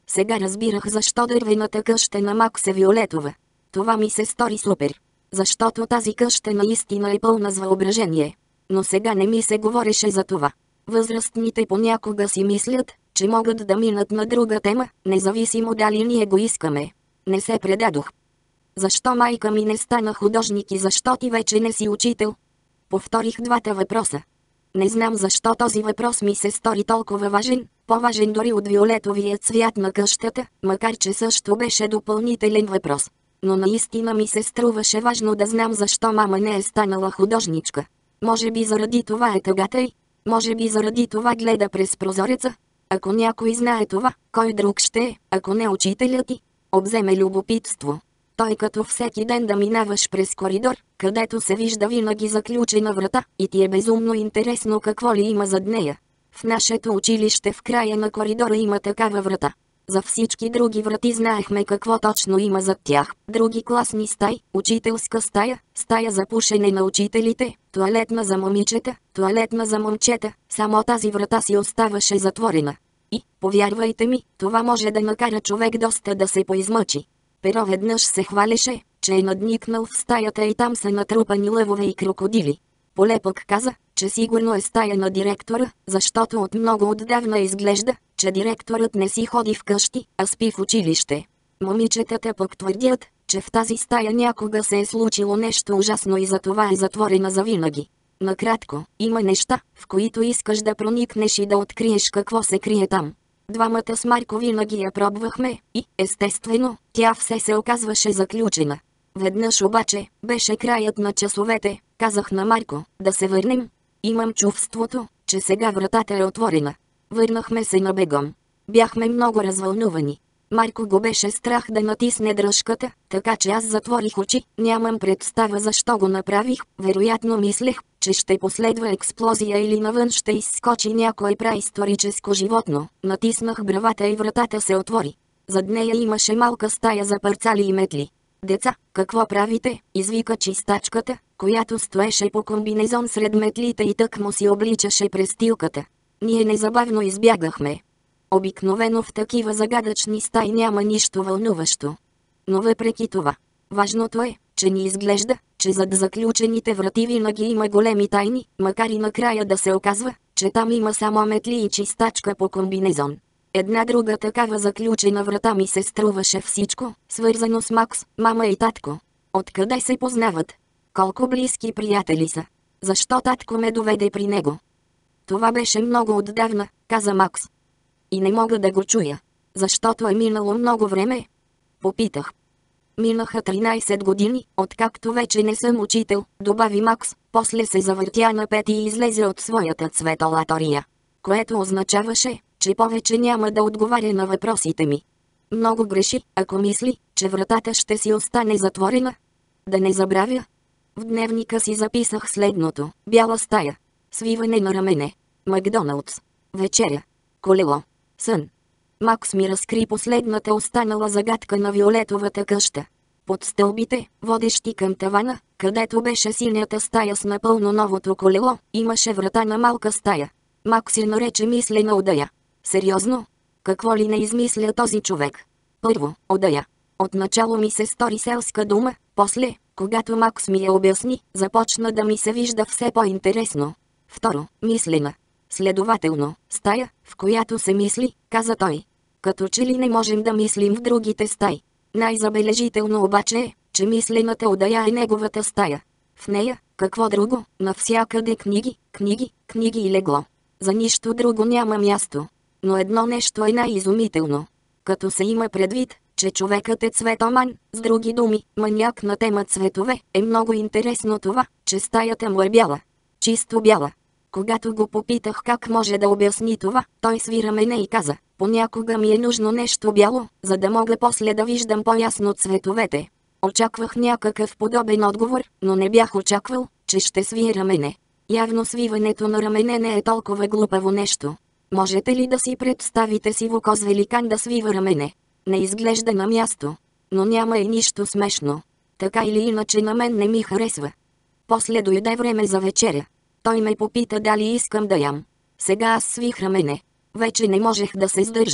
Сега разбирах защо дървената къща на Макс е виолетова. Това ми се стори супер. Защото тази къща наистина е пълна с въображение. Но сега не ми се говореше за това. Възрастните понякога си мислят, че могат да минат на друга тема, независимо дали ние го искаме. Не се предадох. Защо майка ми не стана художник и защо ти вече не си учител? Повторих двата въпроса. Не знам защо този въпрос ми се стори толкова важен, по-важен дори от виолетовия цвят на къщата, макар че също беше допълнителен въпрос. Но наистина ми се струваше важно да знам защо мама не е станала художничка. Може би заради това е тъгата й? Може би заради това гледа през прозореца? Ако някой знае това, кой друг ще е, ако не учителят ти? Обземе любопитство. Той като всеки ден да минаваш през коридор, където се вижда винаги заключена врата, и ти е безумно интересно какво ли има зад нея. В нашето училище в края на коридора има такава врата. За всички други врати знаехме какво точно има зад тях. Други класни стаи, учителска стая, стая за пушене на учителите, тоалетна за момичета, тоалетна за момчета, само тази врата си оставаше затворена. И, повярвайте ми, това може да накара човек доста да се поизмъчи. Перо веднъж се хвалеше, че е надникнал в стаята и там са натрупани лъвове и крокодили. Поле пък каза, че сигурно е стая на директора, защото от много отдавна изглежда, че директорът не си ходи вкъщи, а спи в училище. Момичетата пък твърдят, че в тази стая някога се е случило нещо ужасно и затова е затворена завинаги. Накратко, има неща, в които искаш да проникнеш и да откриеш какво се крие там. Двамата с Марко винаги я пробвахме и, естествено, тя все се оказваше заключена. Веднъж обаче, беше краят на часовете, казах на Марко, да се върнем. Имам чувството, че сега вратата е отворена. Върнахме се на бегом. Бяхме много развълнувани. Марко го беше страх да натисне дръжката, така че аз затворих очи. Нямам представа защо го направих, вероятно мислех, че ще последва експлозия или навън ще изскочи някое праисторическо животно. Натиснах бравата и вратата се отвори. Зад нея имаше малка стая за парцали и метли. Деца, какво правите? Извика чистачката, която стоеше по комбинезон сред метлите и тък му си обличаше престилката. Ние незабавно избягахме. Обикновено в такива загадъчни стаи няма нищо вълнуващо. Но въпреки това, важното е, че ни изглежда, че зад заключените врати винаги има големи тайни, макар и накрая да се оказва, че там има само метли и чистачка по комбинезон. Една друга такава заключена врата ми се струваше всичко, свързано с Макс, мама и татко. Откъде се познават? Колко близки приятели са? Защо татко ме доведе при него? Това беше много отдавна, каза Макс. И не мога да го чуя. Защото е минало много време? Попитах. Минаха 13 години, откакто вече не съм учител, добави Макс, после се завъртя на пети и излезе от своята цветолатория. Което означаваше, че повече няма да отговаря на въпросите ми. Много греши, ако мисли, че вратата ще си остане затворена. Да не забравя. В дневника си записах следното: бяла стая, свиване на рамене, Макдоналдс, вечеря, колело, сън. Макс ми разкри последната останала загадка на виолетовата къща. Под стълбите, водещи към тавана, където беше синята стая с напълно новото колело, имаше врата на малка стая. Макс я нарече мислена одея. Сериозно? Какво ли не измисля този човек? Първо, одея. Отначало ми се стори селска дума, после, когато Макс ми я обясни, започна да ми се вижда все по-интересно. Второ, мислена. Следователно, стая, в която се мисли, каза той. Като че ли не можем да мислим в другите стаи. Най-забележително обаче е, че мислената одея е неговата стая. В нея, какво друго, навсякъде книги, книги, книги и легло. За нищо друго няма място. Но едно нещо е най-изумително. Като се има предвид, че човекът е цветоман, с други думи, маняк на тема цветове, е много интересно това, че стаята му е бяла. Чисто бяла. Когато го попитах как може да обясни това, той свира мене и каза: понякога ми е нужно нещо бяло, за да мога после да виждам по-ясно цветовете. Очаквах някакъв подобен отговор, но не бях очаквал, че ще свие рамене. Явно свиването на рамене не е толкова глупаво нещо. Можете ли да си представите сивокоз великан да свива рамене? Не изглежда на място. Но няма и нищо смешно. Така или иначе на мен не ми харесва. После дойде време за вечеря. Той ме попита дали искам да ям. Сега аз свих рамене. Вече не можех да се сдържам.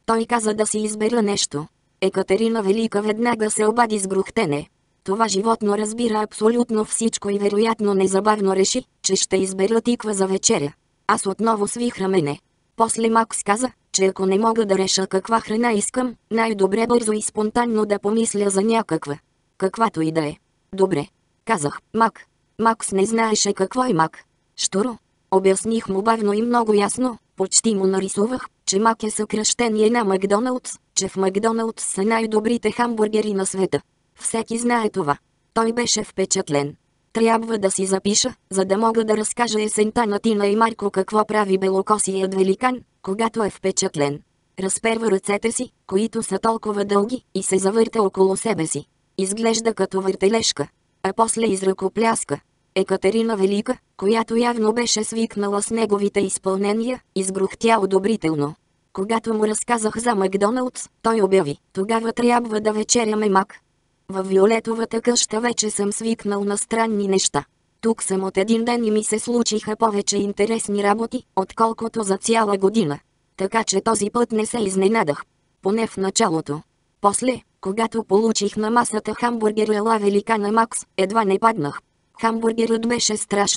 Той каза да си избера нещо. Екатерина Велика веднага се обади с грухтене. Това животно разбира абсолютно всичко и вероятно незабавно реши, че ще избера тиква за вечеря. Аз отново свих рамене. После Макс каза, че ако не мога да реша каква храна искам, най-добре бързо и спонтанно да помисля за някаква. Каквато и да е. Добре. Казах, Мак. Макс не знаеше какво е мак. Щуро. Обясних му бавно и много ясно, почти му нарисувах, че Мак е съкращение на Макдоналдс, че в Макдоналдс са най-добрите хамбургери на света. Всеки знае това. Той беше впечатлен. Трябва да си запиша, за да мога да разкажа есента на Тина и Марко какво прави белокосият великан, когато е впечатлен. Разперва ръцете си, които са толкова дълги, и се завърта около себе си. Изглежда като въртележка. А после изръкопляска. Екатерина Велика, която явно беше свикнала с неговите изпълнения, изгрухтя одобрително. Когато му разказах за Макдоналдс, той обяви, тогава трябва да вечеряме Мак. Във Виолетовата къща вече съм свикнал на странни неща. Тук съм от един ден и ми се случиха повече интересни работи, отколкото за цяла година. Така че този път не се изненадах. Поне в началото. После, когато получих на масата хамбургера Ла Великана Макс, едва не паднах. Хамбургерът беше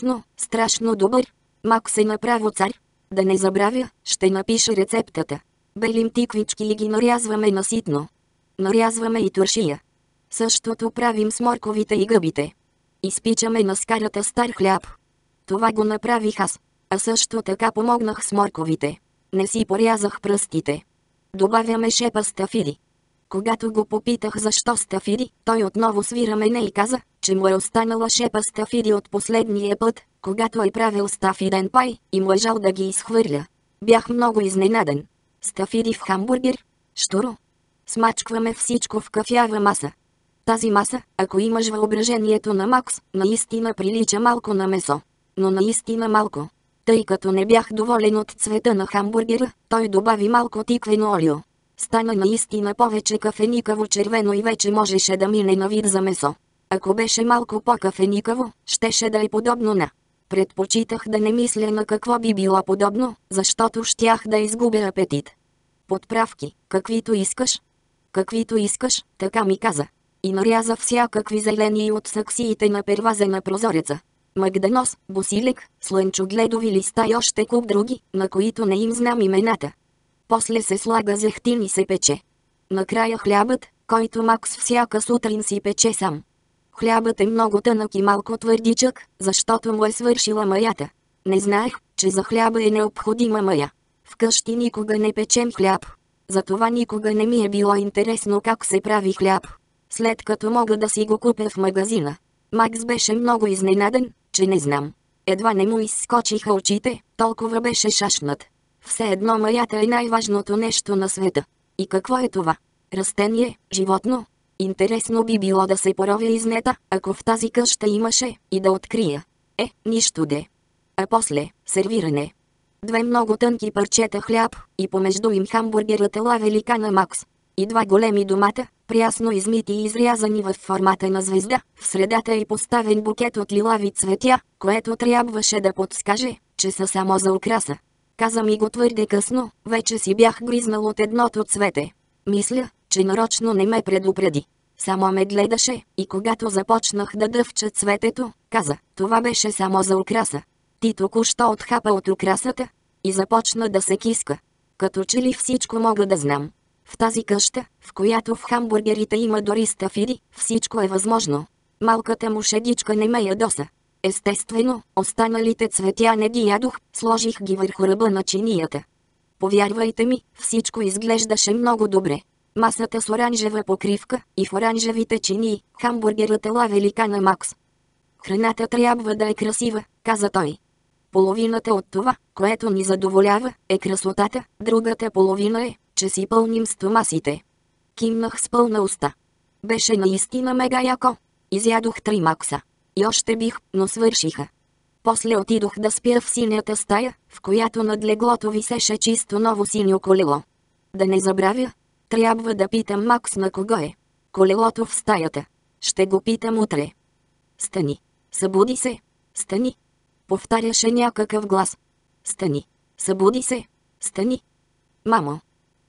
страшно добър. Макс е направо цар. Да не забравя, ще напиша рецептата. Белим тиквички и ги нарязваме наситно. Нарязваме и туршия. Същото правим с морковите и гъбите. Изпичаме на скарата стар хляб. Това го направих аз. А също така помогнах с морковите. Не си порязах пръстите. Добавяме шепа стафиди. Когато го попитах защо стафиди, той отново свира мене и каза, че му е останала шепа стафиди от последния път, когато е правил стафиден пай и му е жал да ги изхвърля. Бях много изненадан. Стафиди в хамбургер? Щуро. Смачкваме всичко в кафява маса. Тази маса, ако имаш въображението на Макс, наистина прилича малко на месо. Но наистина малко. Тъй като не бях доволен от цвета на хамбургера, той добави малко тиквено олио. Стана наистина повече кафеникаво червено и вече можеше да мине на вид за месо. Ако беше малко по-кафеникаво, щеше да е подобно на... Предпочитах да не мисля на какво би било подобно, защото щях да изгубя апетит. Подправки, каквито искаш. Каквито искаш, така ми каза. И наряза всякакви зелени от саксиите на перваза на прозореца. Магданос, босилек, слънчогледови листа и още куп други, на които не им знам имената. После се слага зехтин и се пече. Накрая хлябът, който Макс всяка сутрин си пече сам. Хлябът е много тънък и малко твърдичък, защото му е свършила маята. Не знаех, че за хляба е необходима мая. Вкъщи никога не печем хляб. Затова никога не ми е било интересно как се прави хляб. След като мога да си го купя в магазина. Макс беше много изненаден, че не знам. Едва не му изскочиха очите, толкова беше шашнат. Все едно маята е най-важното нещо на света. И какво е това? Растение, животно? Интересно би било да се поровя из нета, ако в тази къща имаше, и да открия. Нищо де. А после, сервиране. Две много тънки парчета хляб, и помежду им хамбургерът Ла Великана Макс. И два големи домата, прясно измити и изрязани в формата на звезда, в средата е поставен букет от лилави цветя, което трябваше да подскаже, че са само за украса. Каза ми го твърде късно, вече си бях гризнал от едното цвете. Мисля, че нарочно не ме предупреди. Само ме гледаше, и когато започнах да дъвча цветето, каза, това беше само за украса. Ти току-що отхапа от украсата и започна да се киска. Като че ли всичко мога да знам. В тази къща, в която в хамбургерите има дори стафиди, всичко е възможно. Малката му шегичка не ме ядоса. Естествено, останалите цветя не ги ядох, сложих ги върху ръба на чинията. Повярвайте ми, всичко изглеждаше много добре. Масата с оранжева покривка и в оранжевите чинии, хамбургерът Ла Великана Макс. Храната трябва да е красива, каза той. Половината от това, което ни задоволява, е красотата, другата половина е, че си пълним стомасите. Кимнах с пълна уста. Беше наистина мега яко. Изядох 3 Макса. И още бих, но свършиха. После отидох да спя в синята стая, в която над леглото висеше чисто ново синьо колело. Да не забравя, трябва да питам Макс на кого е. Колелото в стаята. Ще го питам утре. Стани. Събуди се. Стани. Повтаряше някакъв глас. Стани. Събуди се. Стани. Мамо.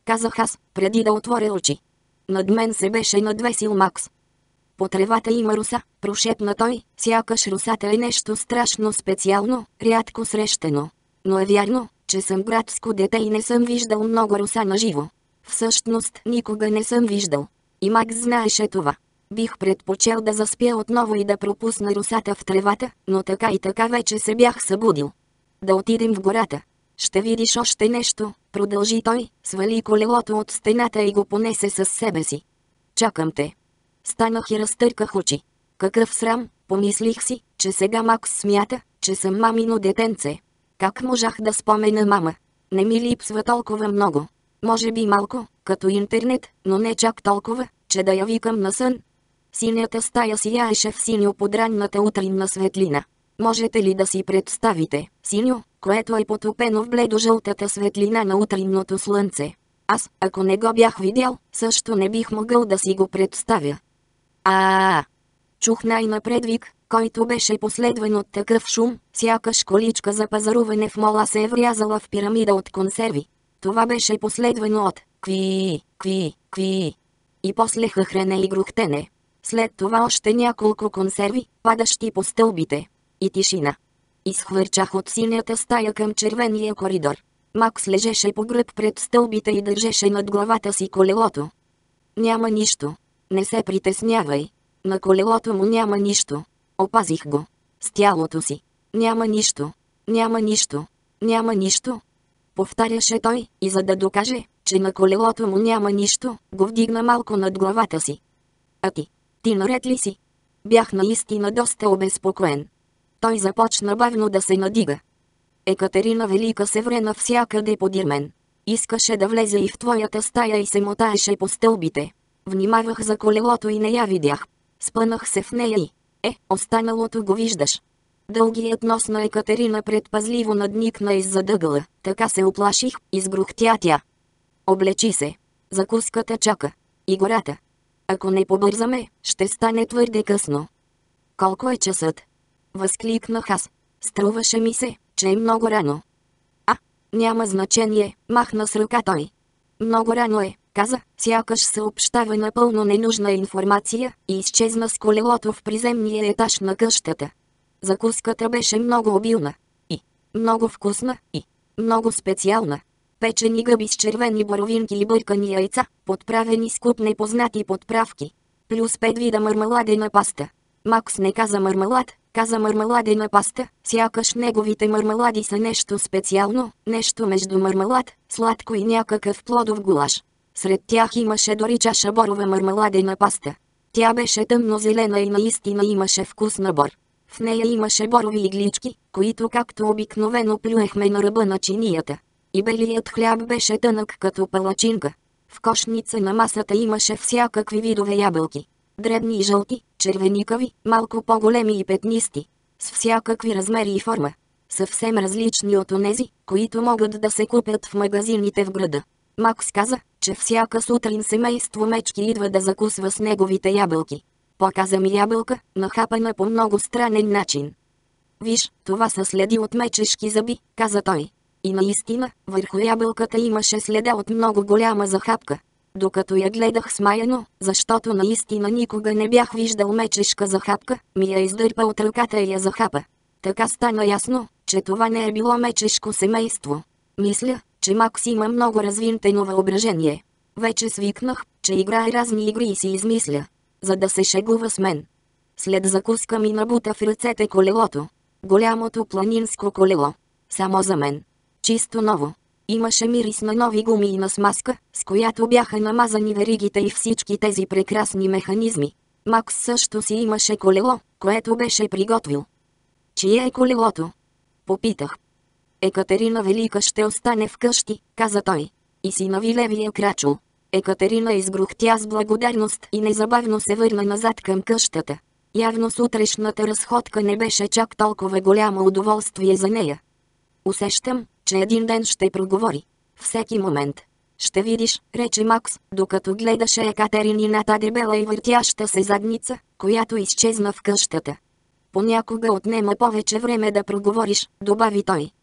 казах аз, преди да отворя очи. Над мен се беше надвесил Макс. По тревата има руса, прошепна той, сякаш русата е нещо страшно специално, рядко срещано. Но е вярно, че съм градско дете и не съм виждал много руса наживо. Всъщност никога не съм виждал. И Макс знаеше това. Бих предпочел да заспя отново и да пропусна русата в тревата, но така и така вече се бях събудил. Да отидем в гората. Ще видиш още нещо, продължи той, свали колелото от стената и го понесе със себе си. Чакам те. Станах и разтърках очи. Какъв срам, помислих си, че сега Макс смята, че съм мамино детенце. Как можах да спомена мама? Не ми липсва толкова много. Може би малко, като интернет, но не чак толкова, че да я викам на сън. Синята стая сияеше в синьо под ранната утринна светлина. Можете ли да си представите, синьо, което е потопено в бледо-жълтата светлина на утринното слънце? Аз, ако не го бях видял, също не бих могъл да си го представя. Чух най-напред вик, който беше последван от такъв шум, сякаш количка за пазаруване в мола се е врязала в пирамида от консерви. Това беше последвано от кви. И после хъхрене и грухтене. След това още няколко консерви, падащи по стълбите. И тишина. Изхвърчах от синята стая към червения коридор. Макс лежеше по гръб пред стълбите и държеше над главата си колелото. Няма нищо. Не се притеснявай. На колелото му няма нищо. Опазих го. С тялото си. Няма нищо. Няма нищо. Няма нищо. Повтаряше той, и за да докаже, че на колелото му няма нищо, го вдигна малко над главата си. А ти наред ли си? Бях наистина доста обезпокоен. Той започна бавно да се надига. Екатерина Велика се вре навсякъде подир мен. Искаше да влезе и в твоята стая и се мотаеше по стълбите. Внимавах за колелото и не я видях. Спънах се в нея и... останалото го виждаш. Дългият нос на Екатерина предпазливо надникна иззад ъгъла. Така се уплаших, изгрухтя тя. Облечи се. Закуската чака. И гората. Ако не побързаме, ще стане твърде късно. Колко е часът? Възкликнах аз. Струваше ми се, че е много рано. Няма значение, махна с ръка той. Много рано е, каза, сякаш съобщава напълно ненужна информация, и изчезна с колелото в приземния етаж на къщата. Закуската беше много обилна. И много вкусна, и много специална. Печени гъби с червени боровинки и бъркани яйца, подправени с куп непознати подправки. Плюс 5 вида мармеладена паста. Макс не каза мармелад, каза мармеладена паста, сякаш неговите мармелади са нещо специално, нещо между мармелад, сладко и някакъв плодов гулаш. Сред тях имаше дори чаша борова мармеладена паста. Тя беше тъмнозелена и наистина имаше вкус на бор. В нея имаше борови иглички, които както обикновено плюехме на ръба на чинията. И белият хляб беше тънък като палачинка. В кошница на масата имаше всякакви видове ябълки. Дребни и жълти, червеникави, малко по-големи и петнисти. С всякакви размери и форма. Съвсем различни от онези, които могат да се купят в магазините в града. Макс каза, че всяка сутрин семейство мечки идва да закусва с неговите ябълки. Показа ми ябълка, нахапана по много странен начин. Виж, това са следи от мечешки зъби, каза той. И наистина, върху ябълката имаше следа от много голяма захапка. Докато я гледах смаяно, защото наистина никога не бях виждал мечешка захапка, ми я издърпа от ръката и я захапа. Така стана ясно, че това не е било мечешко семейство. Мисля, че Макс има много развинтено въображение. Вече свикнах, че играе разни игри и си измисля, за да се шегува с мен. След закуска ми набута в ръцете колелото. Голямото планинско колело. Само за мен. Чисто ново. Имаше мирис на нови гуми и на смазка, с която бяха намазани веригите и всички тези прекрасни механизми. Макс също си имаше колело, което беше приготвил. Чие е колелото? Попитах. Екатерина Велика ще остане вкъщи, каза той. И си нави левия крачул. Екатерина изгрухтя с благодарност и незабавно се върна назад към къщата. Явно сутрешната разходка не беше чак толкова голямо удоволствие за нея. Усещам, че един ден ще проговори. Всеки момент. Ще видиш, рече Макс, докато гледаше Екатеринината дебела и въртяща се задница, която изчезна в къщата. Понякога отнема повече време да проговориш, добави той.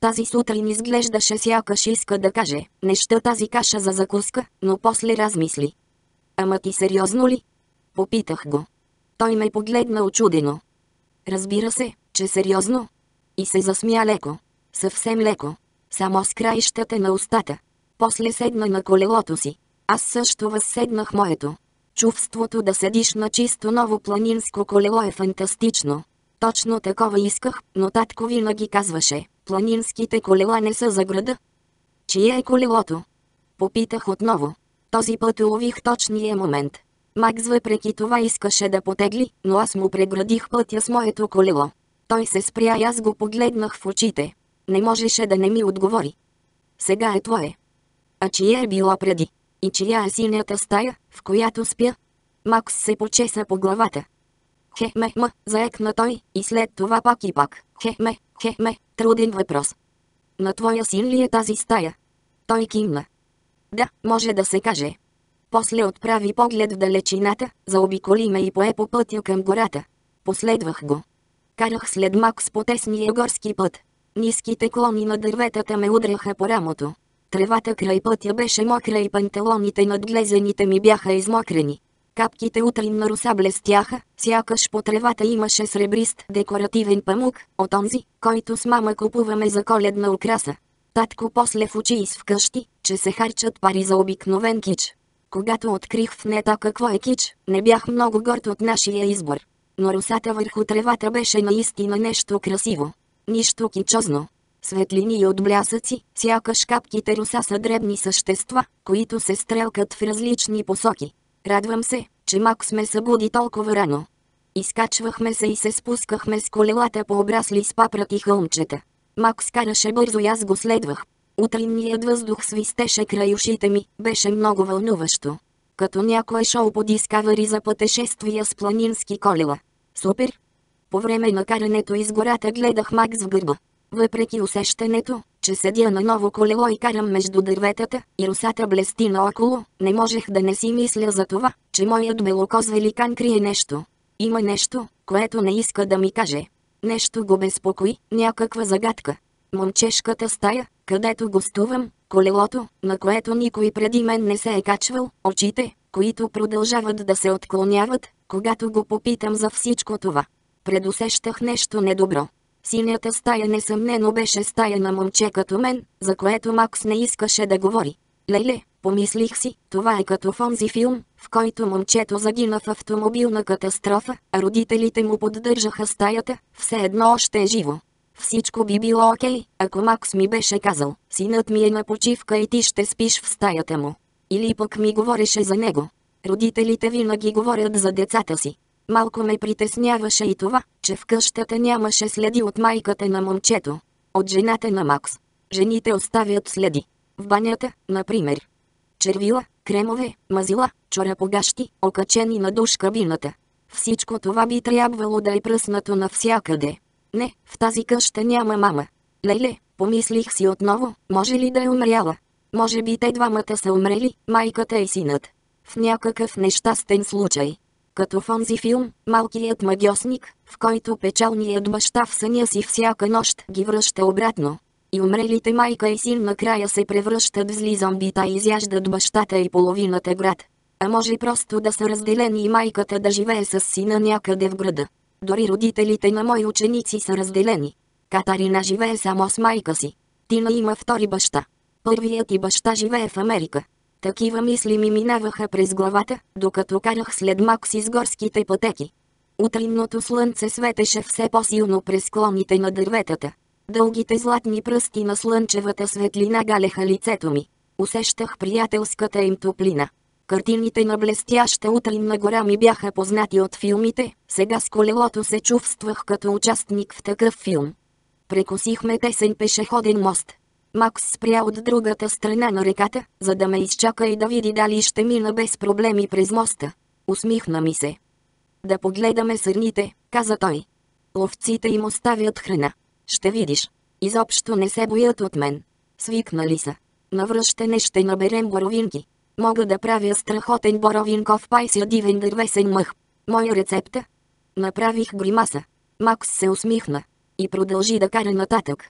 Тази сутрин изглеждаше сякаш иска да каже: "Не ща тази каша за закуска", но после размисли. "Ама ти сериозно ли?" Попитах го. Той ме погледна учудено. "Разбира се, че сериозно." И се засмя леко. Съвсем леко. Само с краищата на устата. После седна на колелото си. Аз също възседнах моето. Чувството да седиш на чисто ново планинско колело е фантастично. Точно такова исках, но татко винаги казваше: "Планинските колела не са за града." "Чие е колелото?" Попитах отново. Този път улових точния момент. Макс въпреки това искаше да потегли, но аз му преградих пътя с моето колело. Той се спря и аз го погледнах в очите. Не можеше да не ми отговори. "Сега е твое." "А чия е било преди? И чия е синята стая, в която спя?" Макс се почеса по главата. "Хе-ме-ма", заекна той, и след това пак и пак. "Хе-ме, хе-ме", труден въпрос. "На твоя син ли е тази стая?" Той кимна. "Да, може да се каже." После отправи поглед в далечината, заобиколи ме и пое по пътя към гората. Последвах го. Карах след Макс по тесния горски път. Ниските клони на дърветата ме удряха по рамото. Тревата край пътя беше мокра и панталоните над глезените ми бяха измокрени. Капките утринна роса блестяха, сякаш по тревата имаше сребрист декоративен памук, от онзи, който с мама купуваме за коледна украса. Татко после в очи из вкъщи, че се харчат пари за обикновен кич. Когато открих в нета какво е кич, не бях много горд от нашия избор. Но росата върху тревата беше наистина нещо красиво. Нищо кичозно. Светлини и отблясъци, сякаш капките роса са дребни същества, които се стрелкат в различни посоки. Радвам се, че Макс ме събуди толкова рано. Изкачвахме се и се спускахме с колелата по обрасли с папрати хълмчета. Макс караше бързо и аз го следвах. Утринният въздух свистеше край ушите ми, беше много вълнуващо. Като някое шоу по Discovery за пътешествия с планински колела. Супер! По време на карането из гората гледах Макс в гърба. Въпреки усещането, че седя на ново колело и карам между дърветата, и росата блести наоколо, не можех да не си мисля за това, че моят белокоз великан крие нещо. Има нещо, което не иска да ми каже. Нещо го безпокои, някаква загадка. Момчешката стая, където гостувам, колелото, на което никой преди мен не се е качвал, очите, които продължават да се отклоняват, когато го попитам за всичко това. Предусещах нещо недобро. Синята стая несъмнено беше стая на момче като мен, за което Макс не искаше да говори. Леле, помислих си, това е като в онзи филм, в който момчето загина в автомобилна катастрофа, а родителите му поддържаха стаята, все едно още е живо. Всичко би било окей, ако Макс ми беше казал: "Синът ми е на почивка и ти ще спиш в стаята му." Или пък ми говореше за него. Родителите винаги говорят за децата си. Малко ме притесняваше и това, че в къщата нямаше следи от майката на момчето. От жената на Макс. Жените оставят следи. В банята, например. Червила, кремове, мазила, чорапогащи, окачени на душ кабината. Всичко това би трябвало да е пръснато навсякъде. Не, в тази къща няма мама. Леле, помислих си отново, може ли да е умряла? Може би те двамата са умрели, майката и синът. В някакъв нещастен случай. Като в онзи филм, малкият магьосник, в който печалният баща в съня си всяка нощ ги връща обратно. И умрелите майка и син накрая се превръщат в зли зомбита и изяждат бащата и половината град. А може просто да са разделени и майката да живее с сина някъде в града. Дори родителите на мои ученици са разделени. Катарина живее само с майка си. Тина има втори баща. Първият и баща живее в Америка. Такива мисли ми минаваха през главата, докато карах след Макс из горските пътеки. Утринното слънце светеше все по-силно през склоните на дърветата. Дългите златни пръсти на слънчевата светлина галеха лицето ми. Усещах приятелската им топлина. Картините на блестяща утринна гора ми бяха познати от филмите, сега с колелото се чувствах като участник в такъв филм. Прекосихме тесен пешеходен мост. Макс спря от другата страна на реката, за да ме изчака и да види дали ще мина без проблеми през моста. Усмихна ми се. "Да погледаме сърните", каза той. "Ловците им оставят храна. Ще видиш. Изобщо не се боят от мен. Свикнали са. На връщане ще наберем боровинки. Мога да правя страхотен боровинков пай с дивен дървесен мъх. Моя рецепта?" Направих гримаса. Макс се усмихна. И продължи да кара нататък.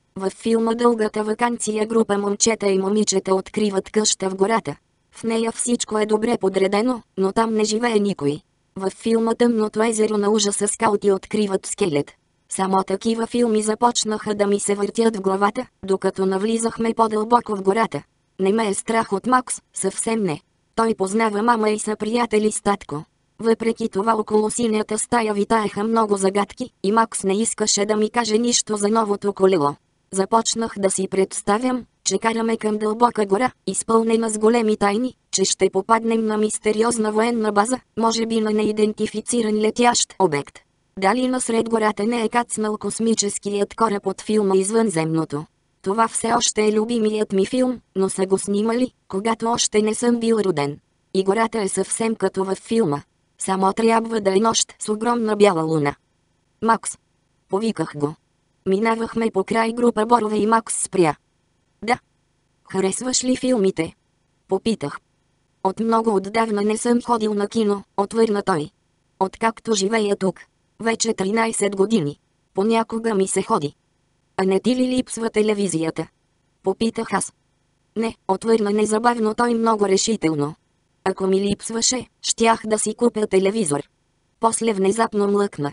Във филма "Дългата ваканция" група момчета и момичета откриват къща в гората. В нея всичко е добре подредено, но там не живее никой. Във филма "Тъмното езеро на ужаса" скаути откриват скелет. Само такива филми започнаха да ми се въртят в главата, докато навлизахме по-дълбоко в гората. Не ме е страх от Макс, съвсем не. Той познава мама и са приятели с татко. Въпреки това около синята стая витаеха много загадки и Макс не искаше да ми каже нищо за новото колело. Започнах да си представям, че караме към дълбока гора, изпълнена с големи тайни, че ще попаднем на мистериозна военна база, може би на неидентифициран летящ обект. Дали насред гората не е кацнал космическият кораб от филма "Извънземното"? Това все още е любимият ми филм, но са го снимали, когато още не съм бил роден. И гората е съвсем като във филма. Само трябва да е нощ с огромна бяла луна. "Макс!" Повиках го. Минавахме покрай група борове и Макс спря. "Да." "Харесваш ли филмите?" Попитах. "От много отдавна не съм ходил на кино", отвърна той. "Откакто живея тук. Вече 13 години. Понякога ми се ходи." "А не ти ли липсва телевизията?" Попитах аз. "Не", отвърна незабавно той много решително. "Ако ми липсваше, щях да си купя телевизор." После внезапно млъкна.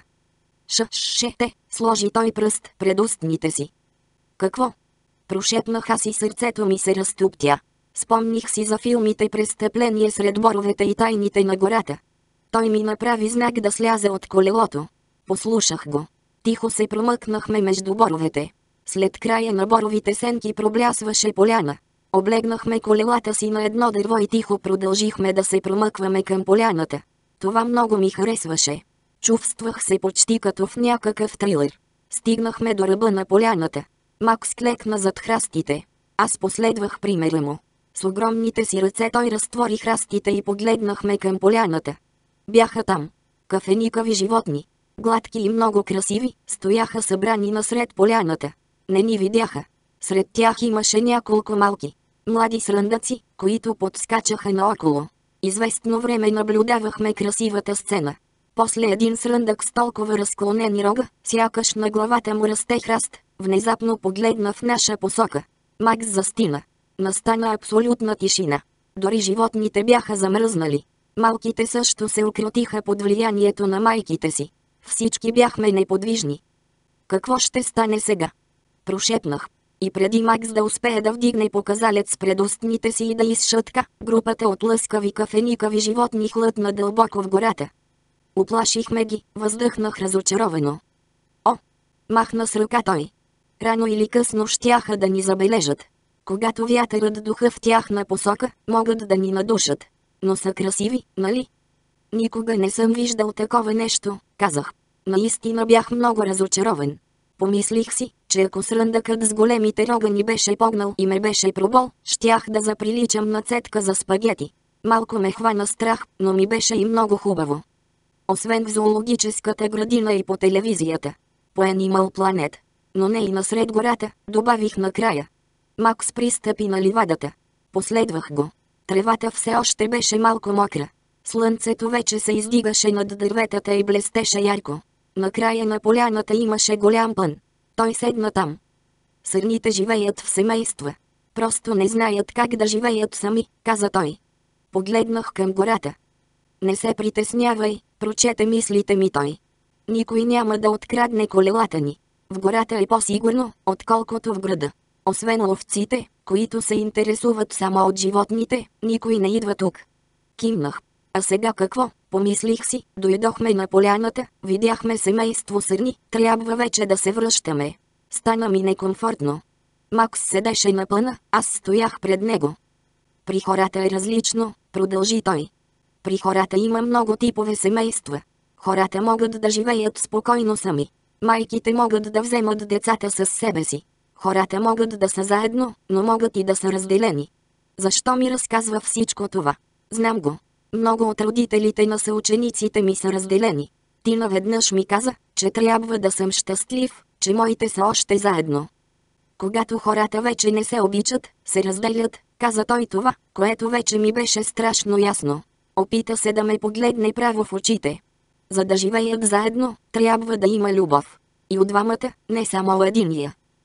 "Ще", сложи той пръст пред устните си. "Какво?" Прошепнах аз и сърцето ми се разтуптя. Спомних си за филмите "Престъпление сред боровете" и "Тайните на гората". Той ми направи знак да сляза от колелото. Послушах го. Тихо се промъкнахме между боровете. След края на боровите сенки проблясваше поляна. Облегнахме колелата си на едно дърво и тихо продължихме да се промъкваме към поляната. Това много ми харесваше. Чувствах се почти като в някакъв трилър. Стигнахме до ръба на поляната. Макс клекна зад храстите. Аз последвах примера му. С огромните си ръце той разтвори храстите и погледнахме към поляната. Бяха там кафеникави животни. Гладки и много красиви, стояха събрани насред поляната. Не ни видяха. Сред тях имаше няколко малки, млади срандъци, които подскачаха наоколо. Известно време наблюдавахме красивата сцена. После един срандък с толкова разклонени рога, сякаш на главата му расте храст, внезапно погледна в наша посока. Макс застина. Настана абсолютна тишина. Дори животните бяха замръзнали. Малките също се укротиха под влиянието на майките си. Всички бяхме неподвижни. "Какво ще стане сега?" Прошепнах. И преди Макс да успее да вдигне показалец пред устните си и да изшътка, групата от лъскави кафеникави животни хлътна дълбоко в гората. "Уплашихме ги", въздъхнах разочаровано. "О!" махна с ръка той. "Рано или късно щяха да ни забележат. Когато вятърът духа в тяхна посока, могат да ни надушат. Но са красиви, нали?" "Никога не съм виждал такова нещо", казах. Наистина бях много разочарован. Помислих си, че ако сръндъкът с големите рога ни беше погнал и ме беше пробол, щях да заприличам на цетка за спагети. Малко ме хвана страх, но ми беше и много хубаво. Освен в зоологическата градина и по телевизията. По Animal Planet. Но не и насред гората, добавих накрая. Макс пристъпи на ливадата. Последвах го. Тревата все още беше малко мокра. Слънцето вече се издигаше над дърветата и блестеше ярко. На края на поляната имаше голям пън. Той седна там. "Сърните живеят в семейства. Просто не знаят как да живеят сами", каза той. Погледнах към гората. "Не се притеснявай", прочете мислите ми той. "Никой няма да открадне колелата ни. В гората е по-сигурно, отколкото в града. Освен ловците, които се интересуват само от животните, никой не идва тук." Кимнах. "А сега какво?" помислих си. Дойдохме на поляната, видяхме семейство сърни, трябва вече да се връщаме. Стана ми некомфортно. Макс седеше на пъна, аз стоях пред него. "При хората е различно", продължи той. "При хората има много типове семейства. Хората могат да живеят спокойно сами. Майките могат да вземат децата със себе си. Хората могат да са заедно, но могат и да са разделени." Защо ми разказва всичко това? Знам го. Много от родителите на съучениците ми са разделени. Ти наведнъж ми каза, че трябва да съм щастлив, че моите са още заедно. Когато хората вече не се обичат, се разделят, каза той това, което вече ми беше страшно ясно. Опита се да ме погледне право в очите. За да живеят заедно, трябва да има любов. И от двамата, не само единия.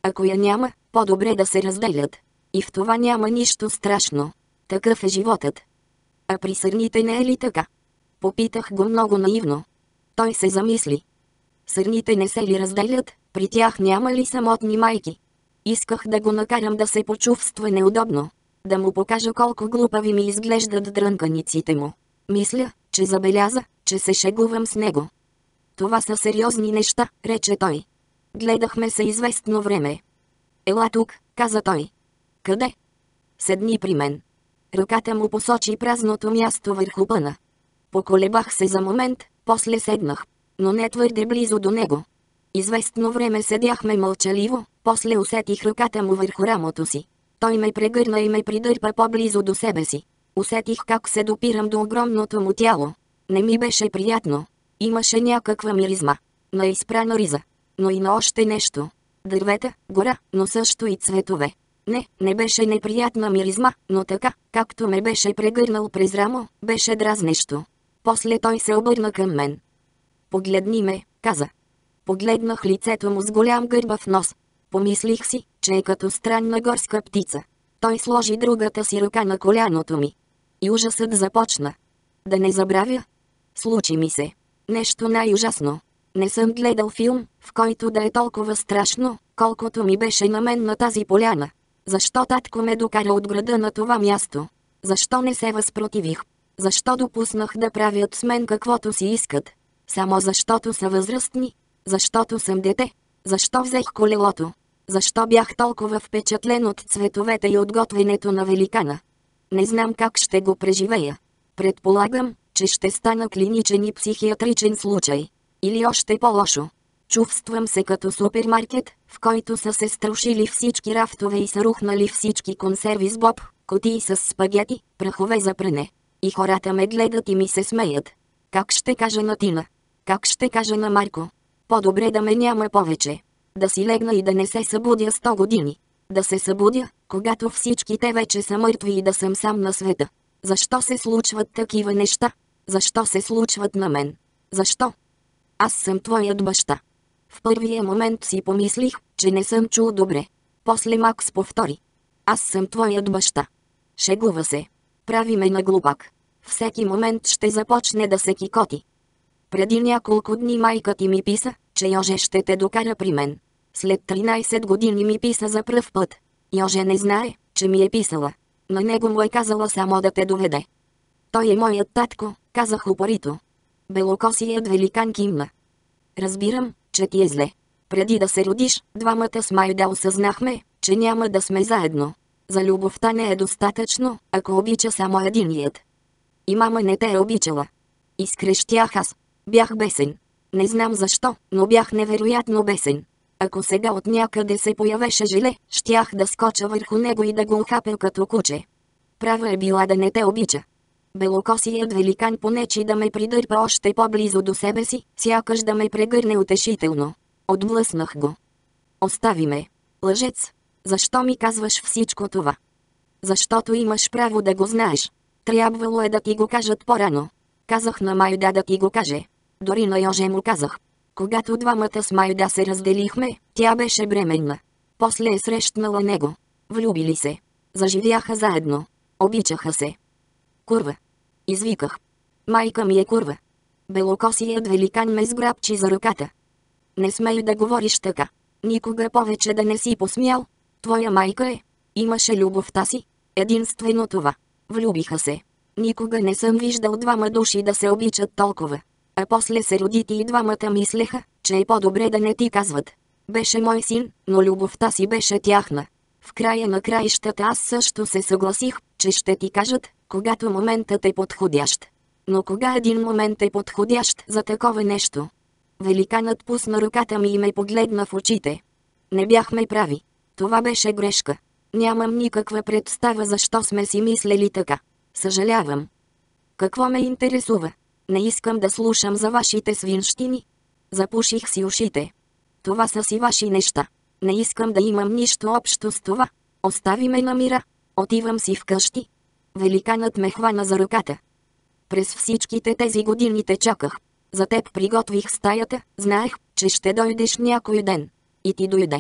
Ако я няма, по-добре да се разделят. И в това няма нищо страшно. Такъв е животът. А при сърните не е ли така? Попитах го много наивно. Той се замисли. Сърните не се ли разделят, при тях няма ли самотни майки? Исках да го накарам да се почувства неудобно. Да му покажа колко глупави ми изглеждат дрънканиците му. Мисля, че забеляза, че се шегувам с него. Това са сериозни неща, рече той. Гледахме се известно време. Ела тук, каза той. Къде? Седни при мен. Ръката му посочи празното място върху пъна. Поколебах се за момент, после седнах, но не твърде близо до него. Известно време седяхме мълчаливо, после усетих ръката му върху рамото си. Той ме прегърна и ме придърпа по-близо до себе си. Усетих как се допирам до огромното му тяло. Не ми беше приятно. Имаше някаква миризма. На изпрана риза. Но и на още нещо. Дървета, гора, но също и цветове. Не беше неприятна миризма, но така, както ме беше прегърнал през рамо, беше дразнещо. После той се обърна към мен. Погледни ме, каза. Погледнах лицето му с голям гърбав нос. Помислих си, че е като странна горска птица. Той сложи другата си ръка на коляното ми. И ужасът започна. Да не забравя. Случи ми се нещо най-ужасно. Не съм гледал филм, в който да е толкова страшно, колкото ми беше на мен на тази поляна. Защо татко ме докара от града на това място? Защо не се възпротивих? Защо допуснах да правят с мен каквото си искат? Само защото са възрастни? Защото съм дете? Защо взех колелото? Защо бях толкова впечатлен от цветовете и от готвенето на великана? Не знам как ще го преживея. Предполагам, че ще стана клиничен и психиатричен случай. Или още по-лошо. Чувствам се като супермаркет, в който са се струшили всички рафтове и са рухнали всички консерви с боб, кутии с спагети, прахове за пране. И хората ме гледат и ми се смеят. Как ще кажа на Тина? Как ще кажа на Марко? По-добре да ме няма повече. Да си легна и да не се събудя 100 години. Да се събудя, когато всички те вече са мъртви и да съм сам на света. Защо се случват такива неща? Защо се случват на мен? Защо? Аз съм твоят баща. В първия момент си помислих, че не съм чул добре. После Макс повтори. Аз съм твоят баща. Шегува се. Прави ме на глупак. Всеки момент ще започне да се кикоти. Преди няколко дни майка ти ми писа, че Йоже ще те докара при мен. След 13 години ми писа за пръв път. Йоже не знае, че ми е писала. На него му е казала само да те доведе. Той е моят татко, казах упорито. Белокосият великан кимна. Разбирам, че ти е зле. Преди да се родиш, двамата с Майда осъзнахме, че няма да сме заедно. За любовта не е достатъчно, ако обича само единият. И мама не те е обичала. Изкрещях аз. Бях бесен. Не знам защо, но бях невероятно бесен. Ако сега от някъде се появеше жиле, щях да скоча върху него и да го ухапя като куче. Права е била да не те обича. Белокосият великан понечи да ме придърпа още по-близо до себе си, сякаш да ме прегърне утешително. Отблъснах го. Остави ме. Лъжец. Защо ми казваш всичко това? Защото имаш право да го знаеш. Трябвало е да ти го кажат по-рано. Казах на Майда да ти го каже. Дори на Йоже му казах. Когато двамата с Майда се разделихме, тя беше бременна. После е срещнала него. Влюбили се. Заживяха заедно. Обичаха се. Курва. Извиках. Майка ми е курва. Белокосият великан ме сграбчи за ръката. Не смей да говориш така. Никога повече да не си посмял. Твоя майка е. Имаше любовта си. Единствено това. Влюбиха се. Никога не съм виждал двама души да се обичат толкова. А после се родите и двамата мислеха, че е по-добре да не ти казват. Беше мой син, но любовта си беше тяхна. В края на краищата аз също се съгласих, че ще ти кажат, когато моментът е подходящ. Но кога един момент е подходящ за такова нещо? Великанът пусна ръката ми и ме погледна в очите. Не бяхме прави. Това беше грешка. Нямам никаква представа защо сме си мислели така. Съжалявам. Какво ме интересува? Не искам да слушам за вашите свинщини. Запуших си ушите. Това са си ваши неща. Не искам да имам нищо общо с това. Остави ме на мира. Отивам си вкъщи. Великанът ме хвана за ръката. През всичките тези години те чаках. За теб приготвих стаята, знаех, че ще дойдеш някой ден. И ти дойде.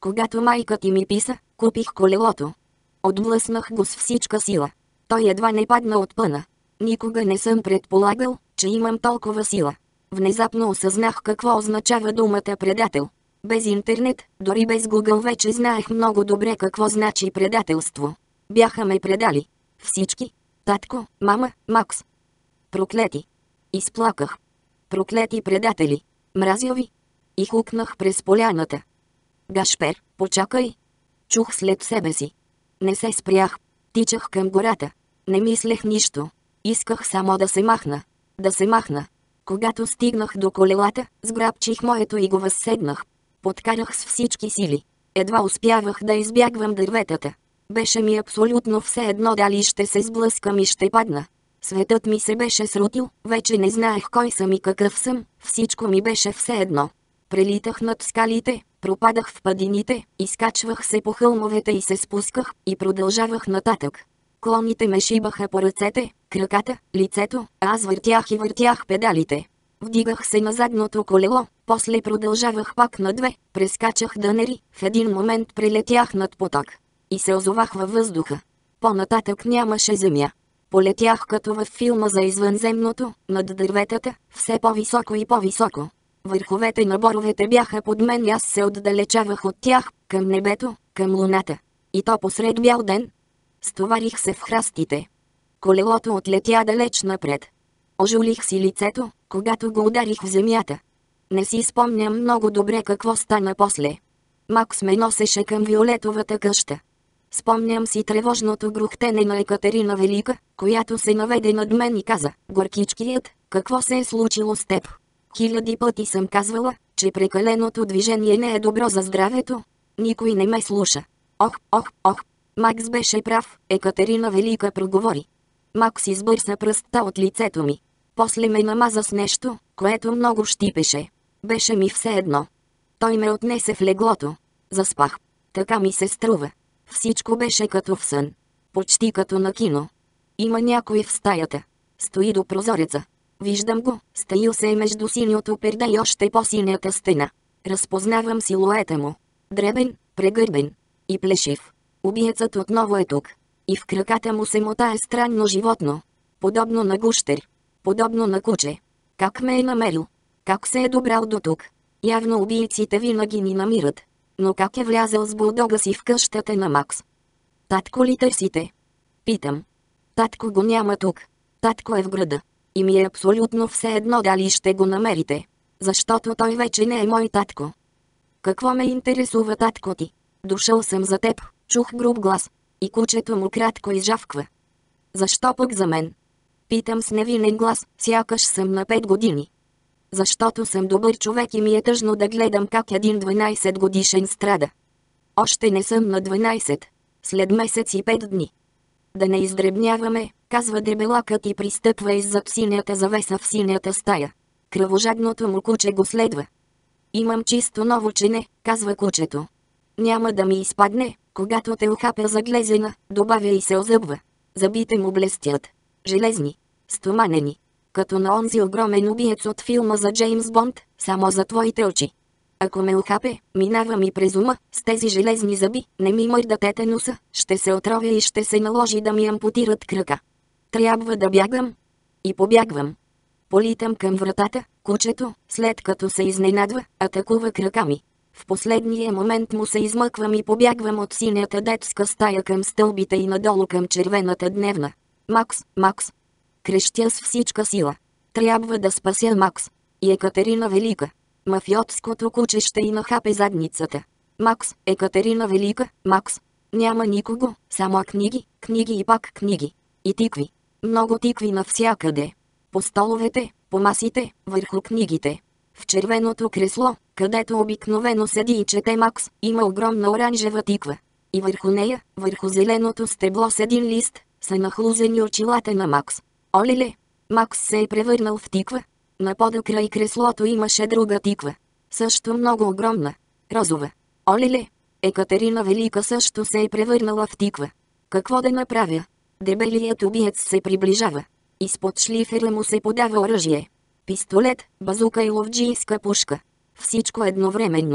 Когато майка ти ми писа, купих колелото. Отблъснах го с всичка сила. Той едва не падна от пъна. Никога не съм предполагал, че имам толкова сила. Внезапно осъзнах какво означава думата предател. Без интернет, дори без Google вече знаех много добре какво значи предателство. Бяха ме предали. Всички. Татко, мама, Макс. Проклети. Изплаках. Проклети предатели. Мразя ви. И хукнах през поляната. Гашпер, почакай. Чух след себе си. Не се спрях. Тичах към гората. Не мислех нищо. Исках само да се махна. Да се махна. Когато стигнах до колелата, сграбчих моето и го възседнах. Подкарах с всички сили. Едва успявах да избягвам дърветата. Беше ми абсолютно все едно дали ще се сблъскам и ще падна. Светът ми се беше срутил, вече не знаех кой съм и какъв съм, всичко ми беше все едно. Прелитах над скалите, пропадах в падините, изкачвах се по хълмовете и се спусках, и продължавах нататък. Клоните ме шибаха по ръцете, краката, лицето, а аз въртях и въртях педалите. Вдигах се на задното колело, после продължавах пак на две, прескачах дънери, в един момент прелетях над поток. И се озовах във въздуха. По-нататък нямаше земя. Полетях като във филма за извънземното, над дърветата, все по-високо и по-високо. Върховете на боровете бяха под мен и аз се отдалечавах от тях, към небето, към луната. И то посред бял ден. Стоварих се в храстите. Колелото отлетя далеч напред. Ожулих си лицето, когато го ударих в земята. Не си спомням много добре какво стана после. Макс ме носеше към Виолетовата къща. Спомням си тревожното грухтене на Екатерина Велика, която се наведе над мен и каза: "Горкичкият, какво се е случило с теб?" Хиляди пъти съм казвала, че прекаленото движение не е добро за здравето. Никой не ме слуша. Ох, ох, ох. Макс беше прав, Екатерина Велика проговори. Макс избърса пръста от лицето ми. После ме намаза с нещо, което много щипеше. Беше ми все едно. Той ме отнесе в леглото. Заспах. Така ми се струва. Всичко беше като в сън. Почти като на кино. Има някой в стаята. Стои до прозореца. Виждам го, стаил се е между синьото перде и още по-синята стена. Разпознавам силуета му. Дребен, прегърбен и плешив. Убиецът отново е тук. И в краката му се мотае странно животно. Подобно на гущер. Подобно на куче. Как ме е намерил? Как се е добрал до тук? Явно убийците винаги ни намират. Но как е влязъл с булдога си в къщата на Макс? Татко ли търсите? Питам. Татко го няма тук. Татко е в града. И ми е абсолютно все едно дали ще го намерите. Защото той вече не е мой татко. Какво ме интересува татко ти? Дошъл съм за теб, чух груб глас. И кучето му кратко изжавква. Защо пък за мен? Питам с невинен глас, сякаш съм на 5 години. Защото съм добър човек и ми е тъжно да гледам как един 12 годишен страда. Още не съм на 12. След месец и 5 дни. Да не издребняваме, казва дебелакът и пристъпва иззад синята завеса в синята стая. Кръвожадното му куче го следва. Имам чисто ново чине, казва кучето. Няма да ми изпадне, когато те ухапя за глезена, добавя и се озъбва. Зъбите му блестят. Железни. Стоманени. Като на онзи огромен убиец от филма за Джеймс Бонд, само за твоите очи. Ако ме ухапе, минава ми през ума, с тези железни зъби, не ми мърда тетануса, ще се отровя и ще се наложи да ми ампутират крака. Трябва да бягам. И побягвам. Политам към вратата, кучето, след като се изненадва, атакува крака ми. В последния момент му се измъквам и побягвам от синята детска стая към стълбите и надолу към червената дневна. Макс, Макс. Крещя с всичка сила. Трябва да спася Макс. И Екатерина Велика. Мафиотското куче ще й нахапе задницата. Макс, Екатерина Велика, Макс. Няма никого, само книги, книги и пак книги. И тикви. Много тикви навсякъде. По столовете, по масите, върху книгите. В червеното кресло, където обикновено седи и чете Макс, има огромна оранжева тиква. И върху нея, върху зеленото стебло с един лист, са нахлузени очилата на Макс. Олеле! Макс се е превърнал в тиква. На пода край креслото имаше друга тиква. Също много огромна. Розова. Олеле! Екатерина Велика също се е превърнала в тиква. Какво да направя? Дебелият убиец се приближава. Изпод шлифера му се подава оръжие. Пистолет, базука и ловджийска пушка. Всичко едновременно.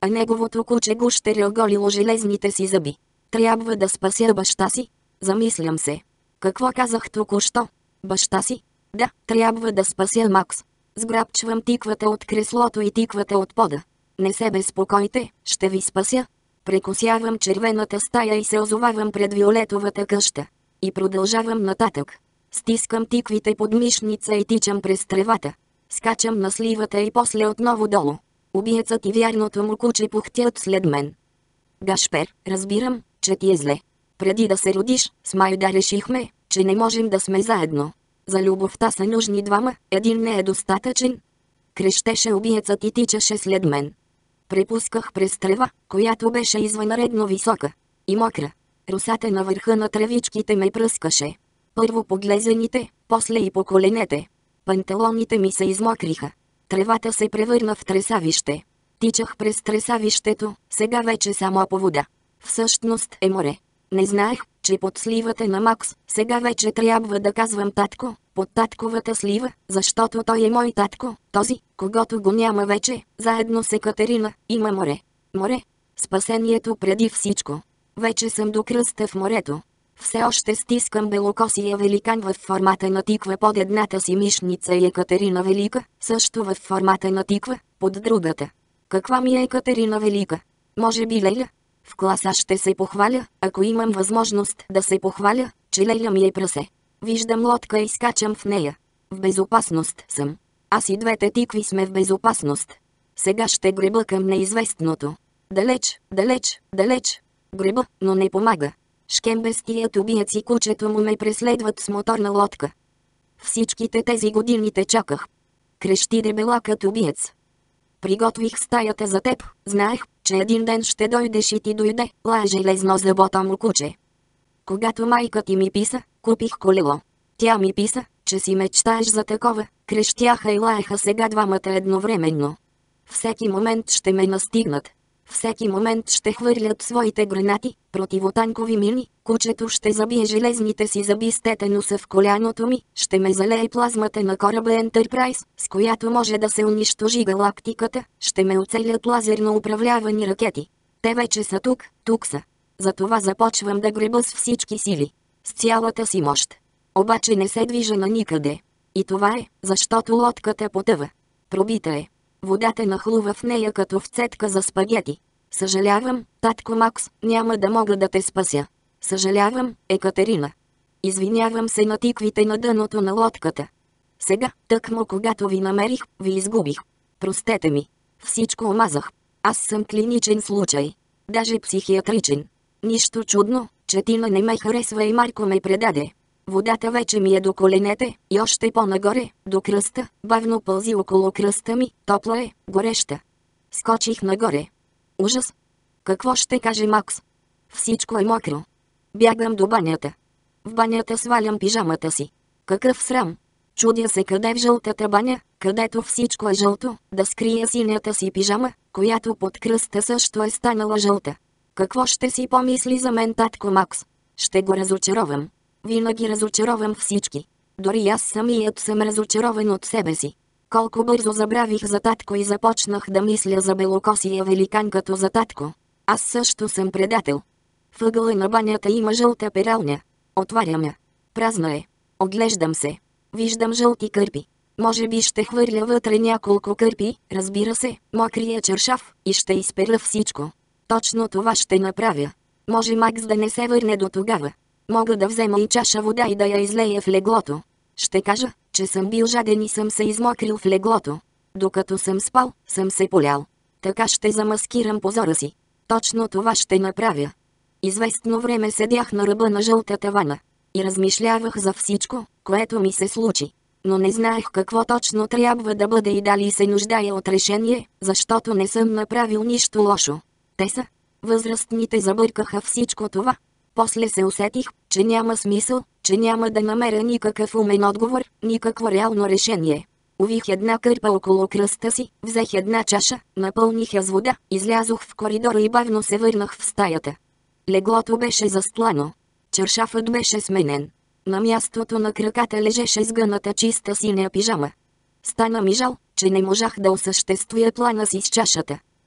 а неговото куче гущеря оголило железните си зъби. Трябва да спася баща си. Замислям се. Какво казах току-що? Баща си? Да, трябва да спася Макс. Сграбчвам тиквата от креслото и тиквата от пода. Не се безпокойте, ще ви спася. Прекосявам червената стая и се озовавам пред виолетовата къща. И продължавам нататък. Стискам тиквите под мишница и тичам през тревата. Скачам на сливата и после отново долу. Убиецът и вярното му куче пухтят след мен. Гашпер, разбирам, че ти е зле. Преди да се родиш, с Майда решихме, че не можем да сме заедно. За любовта са нужни двама, един не е достатъчен. Крещеше убиецът и тичаше след мен. Препусках през трева, която беше извънредно висока и мокра. Росата на върха на тревичките ме пръскаше. Първо по глезените, после и по коленете. Панталоните ми се измокриха. Тревата се превърна в тресавище. Тичах през тресавището, сега вече само по вода. Всъщност е море. Не знаех, че под сливата на Макс, сега вече трябва да казвам татко, под татковата слива, защото той е мой татко, този, когото го няма вече, заедно с Екатерина, има море. Море. Спасението преди всичко. Вече съм до кръста в морето. Все още стискам белокосия великан в формата на тиква под едната си мишница и Екатерина Велика, също в формата на тиква, под другата. Каква ми е Екатерина Велика? Може би Леля? В класа ще се похваля, ако имам възможност да се похваля, че Леля ми е прасе. Виждам лодка и скачам в нея. В безопасност съм. Аз и двете тикви сме в безопасност. Сега ще греба към неизвестното. Далеч, далеч, далеч. Греба, но не помага. Шкембестият убиец и кучето му ме преследват с моторна лодка. Всичките тези години те чаках. Крещи дебелакът убиец. Приготвих стаята за теб, знаех, че един ден ще дойдеш и ти дойде, лае железно забота му куче. Когато майка ти ми писа, купих колело. Тя ми писа, че си мечтаеш за такова, крещяха и лаеха сега двамата едновременно. Всеки момент ще ме настигнат. Всеки момент ще хвърлят своите гранати, противотанкови мини, кучето ще забие железните си зъби с тетенуса в коляното ми, ще ме залее плазмата на кораба Ентерпрайз, с която може да се унищожи галактиката, ще ме оцелят лазерно управлявани ракети. Те вече са тук, тук са. Затова започвам да греба с всички сили. С цялата си мощ. Обаче не се движа на никъде. И това е, защото лодката потъва. Пробита е. Водата нахлува в нея като в цетка за спагети. Съжалявам, татко Макс, няма да мога да те спася. Съжалявам, Екатерина. Извинявам се на тиквите на дъното на лодката. Сега, тъкмо когато ви намерих, ви изгубих. Простете ми. Всичко омазах. Аз съм клиничен случай. Даже психиатричен. Нищо чудно, че Тина не ме харесва и Марко ме предаде. Водата вече ми е до коленете, и още по-нагоре, до кръста, бавно пълзи около кръста ми, топла е, гореща. Скочих нагоре. Ужас! Какво ще каже Макс? Всичко е мокро. Бягам до банята. В банята свалям пижамата си. Какъв срам! Чудя се къде в жълтата баня, където всичко е жълто, да скрия синята си пижама, която под кръста също е станала жълта. Какво ще си помисли за мен татко Макс? Ще го разочаровам. Винаги разочаровам всички. Дори аз самият съм разочарован от себе си. Колко бързо забравих за татко и започнах да мисля за белокосия великан като за татко. Аз също съм предател. В ъгъла на банята има жълта пералня. Отварям я. Празна е. Оглеждам се. Виждам жълти кърпи. Може би ще хвърля вътре няколко кърпи, разбира се, мокрия чершав, и ще изпера всичко. Точно това ще направя. Може Макс да не се върне до тогава. Мога да взема и чаша вода и да я излея в леглото. Ще кажа, че съм бил жаден и съм се измокрил в леглото. Докато съм спал, съм се полял. Така ще замаскирам позора си. Точно това ще направя. Известно време седях на ръба на жълтата вана. И размишлявах за всичко, което ми се случи. Но не знаех какво точно трябва да бъде и дали се нуждая от решение, защото не съм направил нищо лошо. Те са. Възрастните забъркаха всичко това. После се усетих, че няма смисъл, че няма да намеря никакъв умен отговор, никакво реално решение. Увих една кърпа около кръста си, взех една чаша, напълних я с вода, излязох в коридора и бавно се върнах в стаята. Леглото беше застлано. Чершафът беше сменен. На мястото на краката лежеше сгъната чиста синя пижама. Стана ми жал, че не можах да осъществя плана си с чашата.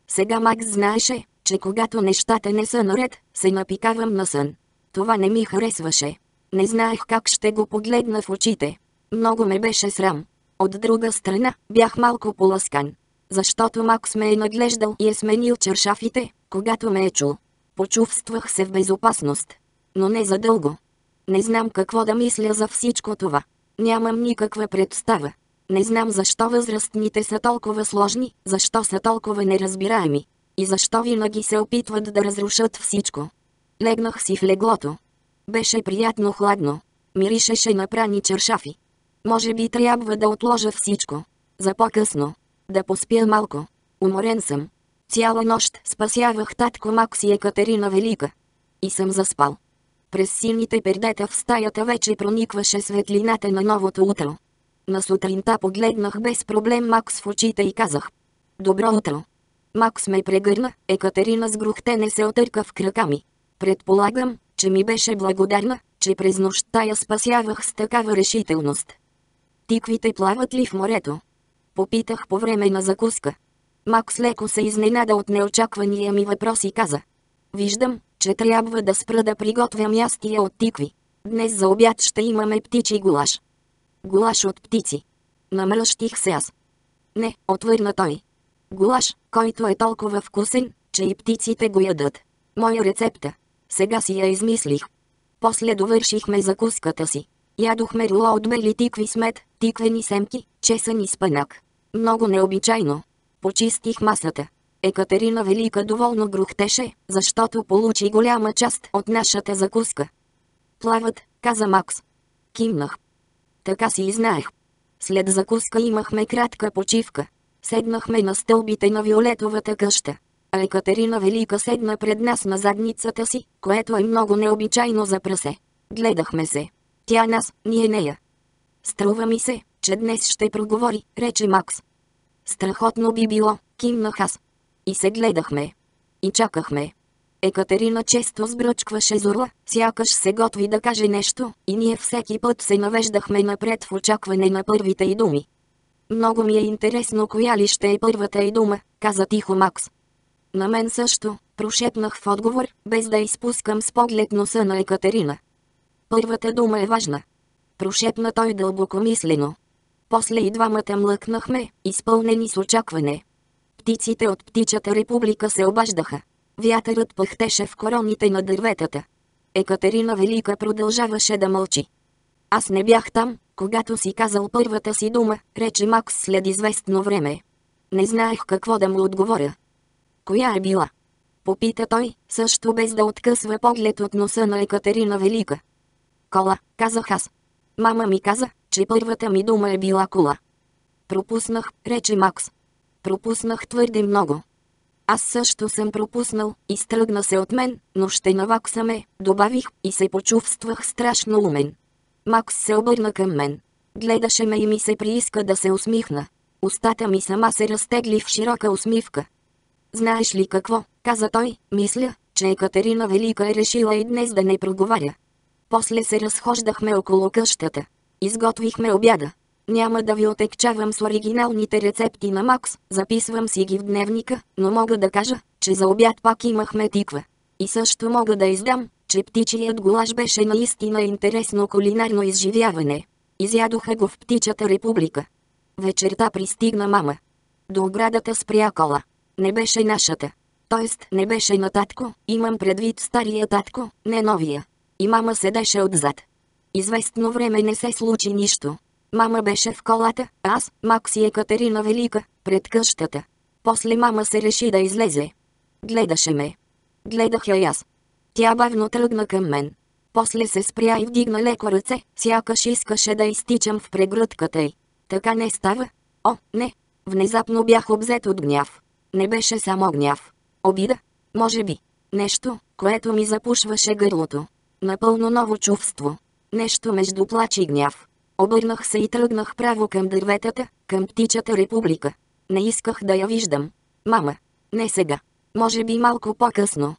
Сега Макс знаеше, че когато нещата не са наред, се напикавам на сън. Това не ми харесваше. Не знаех как ще го погледна в очите. Много ме беше срам. От друга страна, бях малко поласкан. Защото Макс ме е наглеждал и е сменил чершафите, когато ме е чул. Почувствах се в безопасност. Но не задълго. Не знам какво да мисля за всичко това. Нямам никаква представа. Не знам защо възрастните са толкова сложни, защо са толкова неразбираеми. И защо винаги се опитват да разрушат всичко. Легнах си в леглото. Беше приятно хладно. Миришеше на прани чершафи. Може би трябва да отложа всичко. За по-късно. Да поспя малко. Уморен съм. Цяла нощ спасявах татко Макс и Екатерина Велика. И съм заспал. През сините пердета в стаята вече проникваше светлината на новото утро. На сутринта погледнах без проблем Макс в очите и казах: "Добро утро." Макс ме прегърна, Екатерина с грухтене се отърка в крака ми. Предполагам, че ми беше благодарна, че през нощта я спасявах с такава решителност. "Тиквите плават ли в морето?" Попитах по време на закуска. Макс леко се изненада от неочаквания ми въпрос и каза: "Виждам, че трябва да спра да приготвям ястия от тикви. Днес за обяд ще имаме птичи гулаш." "Гулаш от птици?" Намръщих се аз. "Не," отвърна той. "Гулаш, който е толкова вкусен, че и птиците го ядат. Моя рецепта. Сега си я измислих." После довършихме закуската си. Ядохме руло от бели тикви с мед, тиквени семки, чесън и спанак. Много необичайно. Почистих масата. Екатерина Велика доволно грухтеше, защото получи голяма част от нашата закуска. "Плават," каза Макс. Кимнах. Така си и знаех. След закуска имахме кратка почивка. Седнахме на стълбите на Виолетовата къща. А Екатерина Велика седна пред нас на задницата си, което е много необичайно за прасе. Гледахме се. Тя нас, ние нея. "Струва ми се, че днес ще проговори," рече Макс. "Страхотно би било," кимнах аз. И се гледахме. И чакахме. Екатерина често сбръчкваше зорла, сякаш се готви да каже нещо, и ние всеки път се навеждахме напред в очакване на първите й думи. "Много ми е интересно коя ли ще е първата й дума," каза тихо Макс. "На мен също," прошепнах в отговор, без да изпускам с поглед носа на Екатерина. "Първата дума е важна," прошепна той дълбокомислено. После и двамата млъкнахме, изпълнени с очакване. Птиците от птичата република се обаждаха. Вятърът пъхтеше в короните на дърветата. Екатерина Велика продължаваше да мълчи. "Аз не бях там, когато си казал първата си дума," рече Макс след известно време. Не знаех какво да му отговоря. "Коя е била?" попита той, също без да откъсва поглед от носа на Екатерина Велика. "Кола," казах аз. "Мама ми каза, че първата ми дума е била кола." "Пропуснах," рече Макс. "Пропуснах твърде много." "Аз също съм пропуснал, изтръгна се от мен, но ще наваксаме," добавих, и се почувствах страшно умен. Макс се обърна към мен. Гледаше ме и ми се прииска да се усмихна. Устата ми сама се разтегли в широка усмивка. "Знаеш ли какво?" каза той, "мисля, че Екатерина Велика е решила и днес да не проговаря." После се разхождахме около къщата. Изготвихме обяда. Няма да ви отекчавам с оригиналните рецепти на Макс, записвам си ги в дневника, но мога да кажа, че за обяд пак имахме тиква. И също мога да издам, че птичият гулаш беше наистина интересно кулинарно изживяване. Изядоха го в птичата република. Вечерта пристигна мама. До оградата спря кола. Не беше нашата. Тоест не беше на татко, имам предвид стария татко, не новия. И мама седеше отзад. Известно време не се случи нищо. Мама беше в колата, аз, Макс и Екатерина Велика, пред къщата. После мама се реши да излезе. Гледаше ме. Гледах я и аз. Тя бавно тръгна към мен. После се спря и вдигна леко ръце, сякаш искаше да изтичам в прегръдката й. "Така не става?" "О, не." Внезапно бях обзет от гняв. Не беше само гняв. Обида? Може би. Нещо, което ми запушваше гърлото. Напълно ново чувство. Нещо между плач и гняв. Обърнах се и тръгнах право към дърветата, към птичата република. Не исках да я виждам. "Мама, не сега. Може би малко по-късно."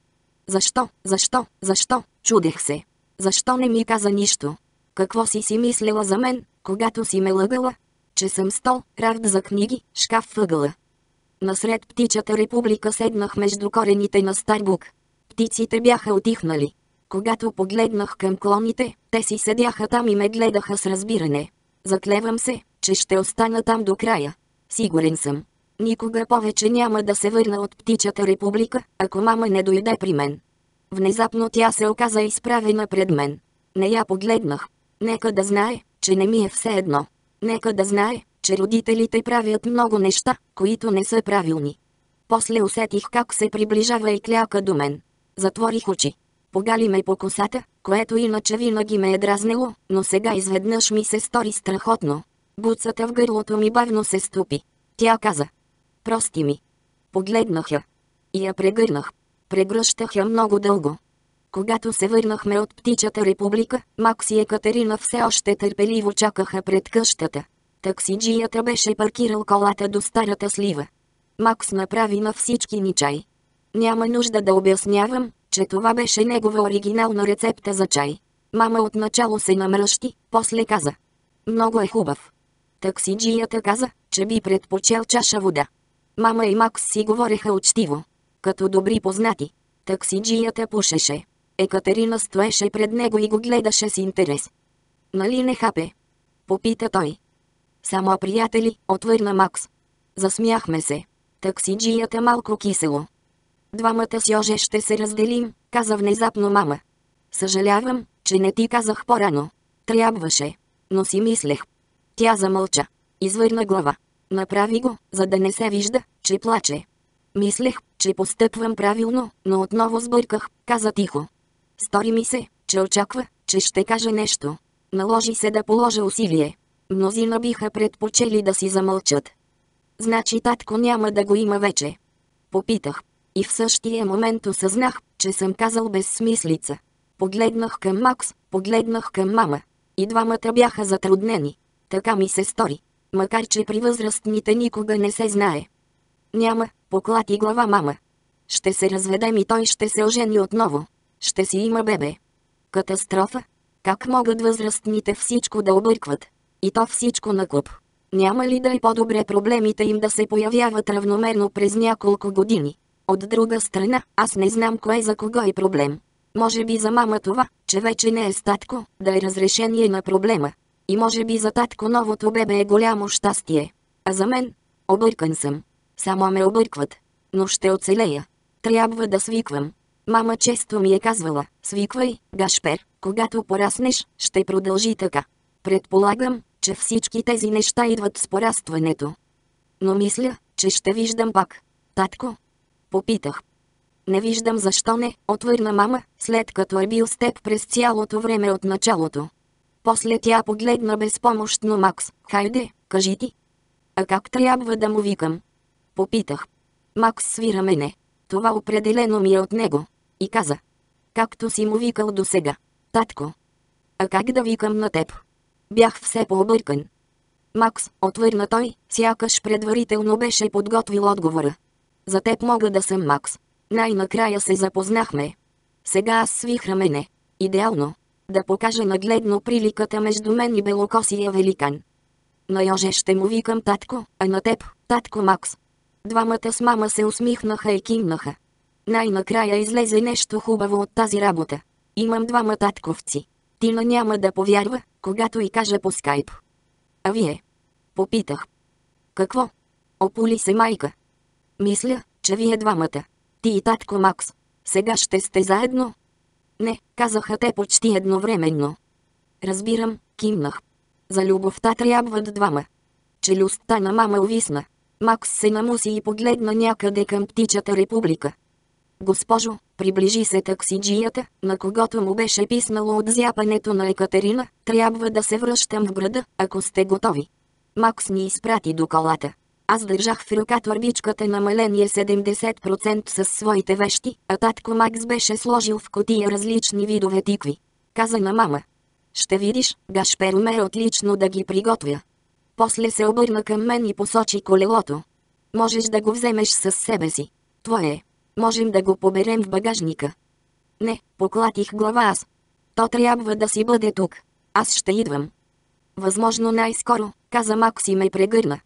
Защо? Чудех се. Защо не ми каза нищо? Какво си мислела за мен, когато си ме лъгала? Че съм стол, рафт за книги, шкаф въгъла. Насред птичата република седнах между корените на стар бук. Птиците бяха утихнали. Когато погледнах към клоните, те си седяха там и ме гледаха с разбиране. Заклевам се, че ще остана там до края. Сигурен съм. Никога повече няма да се върна от птичата република, ако мама не дойде при мен. Внезапно тя се оказа изправена пред мен. Не я погледнах. Нека да знае, че не ми е все едно. Нека да знае, че родителите правят много неща, които не са правилни. После усетих как се приближава и кляка до мен. Затворих очи. Погали ме по косата, което иначе винаги ме е дразнило, но сега изведнъж ми се стори страхотно. Буцата в гърлото ми бавно се стопи. Тя каза: "Прости ми." Погледнах я. И я прегърнах. Прегръщах я много дълго. Когато се върнахме от птичата република, Макс и Екатерина все още търпеливо чакаха пред къщата. Таксиджията беше паркирал колата до старата слива. Макс направи на всички ни чай. Няма нужда да обяснявам, че това беше негова оригинална рецепта за чай. Мама отначало се намръщи, после каза: "Много е хубав." Таксиджията каза, че би предпочел чаша вода. Мама и Макс си говореха учтиво, като добри познати. Таксиджията пушеше. Екатерина стоеше пред него и го гледаше с интерес. "Нали не хапе?" попита той. "Само приятели," отвърна Макс. Засмяхме се. Таксиджията малко кисело. "Двамата с Йоже ще се разделим," каза внезапно мама. "Съжалявам, че не ти казах по-рано. Трябваше. Но си мислех." Тя замълча. Извърна глава. "Направи го, за да не се вижда, че плаче." "Мислех, че постъпвам правилно, но отново сбърках," каза тихо. Стори ми се, че очаква, че ще каже нещо. Наложи се да положа усилие. Мнозина биха предпочели да си замълчат. "Значи татко няма да го има вече?" попитах. И в същия момент осъзнах, че съм казал безсмислица. Погледнах към Макс, погледнах към мама. И двамата бяха затруднени. Така ми се стори. Макар че при възрастните никога не се знае. "Няма," поклати глава мама. "Ще се разведем и той ще се ожени отново. Ще си има бебе." Катастрофа? Как могат възрастните всичко да объркват? И то всичко накуп. Няма ли да е по-добре проблемите им да се появяват равномерно през няколко години? От друга страна, аз не знам кое за кого е проблем. Може би за мама това, че вече не е с татко, да е разрешение на проблема. И може би за татко новото бебе е голямо щастие. А за мен? Объркан съм. Само ме объркват. Но ще оцелея. Трябва да свиквам. Мама често ми е казвала: "Свиквай, Гашпер, когато пораснеш, ще продължи така." Предполагам, че всички тези неща идват с порастването. Но мисля, че ще виждам пак. "Татко?" попитах. "Не виждам защо не," отвърна мама, "след като е бил с теб през цялото време от началото." После тя погледна безпомощно Макс. "Хайде, кажи ти." "А как трябва да му викам?" попитах. Макс свира мене. Това определено ми е от него. И каза: "Както си му викал досега. Татко." "А как да викам на теб?" Бях все по-объркан. "Макс," отвърна той, сякаш предварително беше подготвил отговора. "За теб мога да съм Макс. Най-накрая се запознахме. Сега аз свих рамене. Идеално. Да покажа нагледно приликата между мен и белокосия великан. На Йоже ще му викам татко, а на теб, татко Макс." Двамата с мама се усмихнаха и кимнаха. Най-накрая излезе нещо хубаво от тази работа. Имам двама татковци. Тина няма да повярва, когато й кажа по скайп. "А вие?" попитах. "Какво?" опули се майка. "Мисля, че вие двамата. Ти и татко Макс. Сега ще сте заедно?" "Не," казаха те почти едновременно. "Разбирам," кимнах. "За любовта трябват двама." Челюстта на мама увисна. Макс се намуси и погледна някъде към птичата република. "Госпожо," приближи се таксиджията, на когото му беше писнало от зяпането на Екатерина, "трябва да се връщам в града, ако сте готови." Макс ни изпрати до колата. Аз държах в ръка торбичката на маления 70% със своите вещи, а татко Макс беше сложил в кутия различни видове тикви. Каза на мама: "Ще видиш, Гашпер умее отлично да ги приготвя." После се обърна към мен и посочи колелото. "Можеш да го вземеш със себе си. Твое е. Можем да го поберем в багажника." "Не," поклатих глава аз. "То трябва да си бъде тук. Аз ще идвам." "Възможно най-скоро," каза Макс и ме прегърна.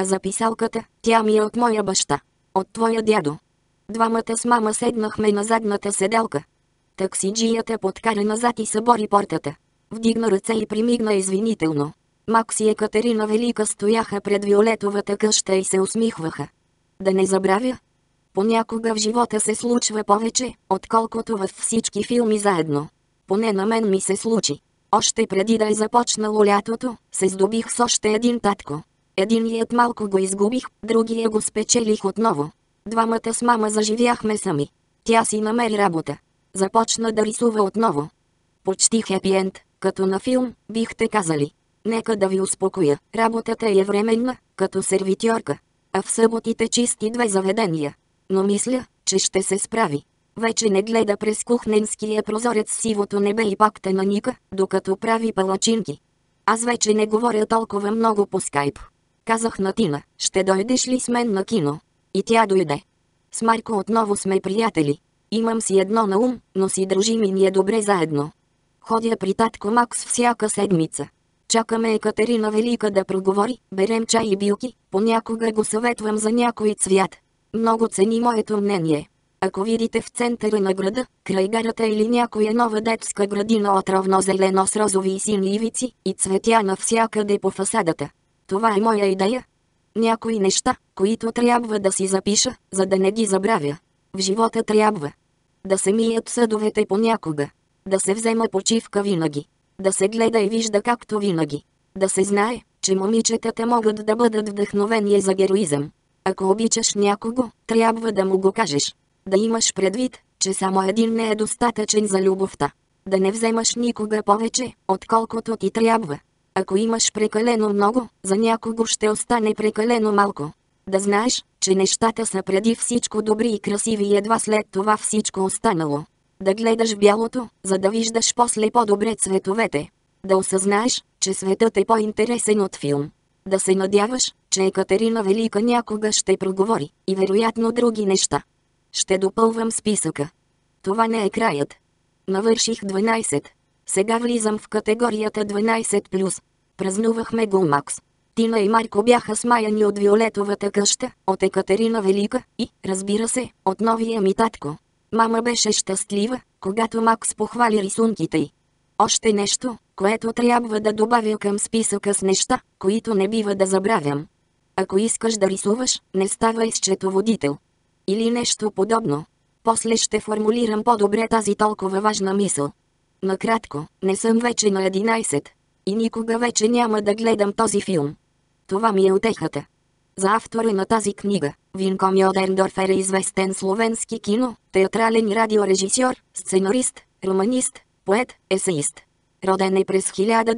А записалката, тя ми е от моя баща. От твоя дядо. Двамата с мама седнахме на задната седелка. Таксиджията подкара назад и събори портата. Вдигна ръце и примигна извинително. Макс и Екатерина Велика стояха пред Виолетовата къща и се усмихваха. Да не забравя? Понякога в живота се случва повече, отколкото във всички филми заедно. Поне на мен ми се случи. Още преди да е започнало лятото, се здобих с още един татко. Единият малко го изгубих, другия го спечелих отново. Двамата с мама заживяхме сами. Тя си намери работа. Започна да рисува отново. Почти хепи енд, като на филм, бихте казали. Нека да ви успокоя, работата е временна, като сервитьорка. А в съботите чисти 2 заведения. Но мисля, че ще се справи. Вече не гледа през кухненския прозорец сивото небе и пакта на Ника, докато прави палачинки. Аз вече не говоря толкова много по скайп. Казах на Тина, ще дойдеш ли с мен на кино? И тя дойде. С Марко отново сме приятели. Имам си едно на ум, но си дружим и ни е добре заедно. Ходя при татко Макс всяка седмица. Чакаме Екатерина Велика да проговори, берем чай и билки, понякога го съветвам за някой цвят. Много цени моето мнение. Ако видите в центъра на града, край гарата или някоя нова детска градина отровно зелено с розови и сини ивици и цветя навсякъде по фасадата. Това е моя идея. Някои неща, които трябва да си запиша, за да не ги забравя. В живота трябва да се мият съдовете понякога. Да се взема почивка винаги. Да се гледа и вижда както винаги. Да се знае, че момичетата могат да бъдат вдъхновение за героизъм. Ако обичаш някого, трябва да му го кажеш. Да имаш предвид, че само един не е достатъчен за любовта. Да не вземаш никога повече, отколкото ти трябва. Ако имаш прекалено много, за някого ще остане прекалено малко. Да знаеш, че нещата са преди всичко добри и красиви и едва след това всичко останало. Да гледаш бялото, за да виждаш после по-добре цветовете. Да осъзнаеш, че светът е по-интересен от филм. Да се надяваш, че Екатерина Велика някога ще проговори, и вероятно други неща. Ще допълвам списъка. Това не е краят. Навърших 12. Сега влизам в категорията 12+. Празнувахме го Макс. Тина и Марко бяха смаяни от Виолетовата къща, от Екатерина Велика и, разбира се, от новия ми татко. Мама беше щастлива, когато Макс похвали рисунките й. Още нещо, което трябва да добавя към списъка с неща, които не бива да забравям. Ако искаш да рисуваш, не ставай счетоводител. Или нещо подобно. После ще формулирам по-добре тази толкова важна мисъл. Накратко, не съм вече на 11. И никога вече няма да гледам този филм. Това ми е утехата. За автора на тази книга, Винко Мьодерндорфер е известен словенски кино, театрален и радиорежисьор, сценарист, романист, поет, есеист. Роден е през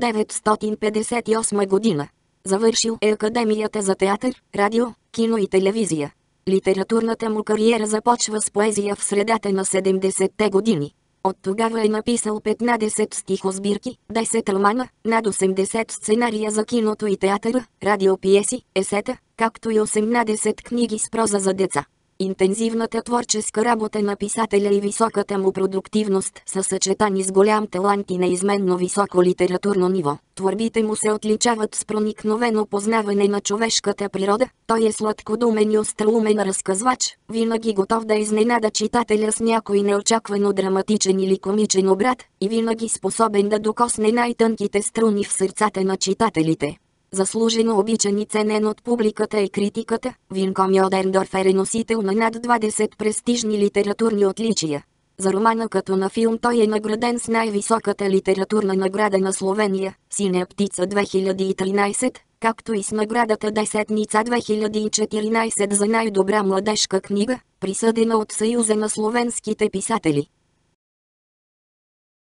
1958 година. Завършил е Академията за театър, радио, кино и телевизия. Литературната му кариера започва с поезия в средата на 70-те години. От тогава е написал 15 стихосбирки, 10 романа, над 80 сценария за киното и театъра, радиопиеси, есета, както и 18 книги с проза за деца. Интензивната творческа работа на писателя и високата му продуктивност са съчетани с голям талант и неизменно високо литературно ниво. Творбите му се отличават с проникновено познаване на човешката природа. Той е сладкодумен и остроумен разказвач, винаги готов да изненада читателя с някой неочаквано драматичен или комичен обрат, и винаги способен да докосне най-тънките струни в сърцата на читателите. Заслужено обичан и ценен от публиката и критиката, Винко Мьодерндорфер е носител на над 20 престижни литературни отличия. За романа като на филм той е награден с най-високата литературна награда на Словения, Синя птица 2013, както и с наградата Десетница 2014 за най-добра младежка книга, присъдена от Съюза на словенските писатели.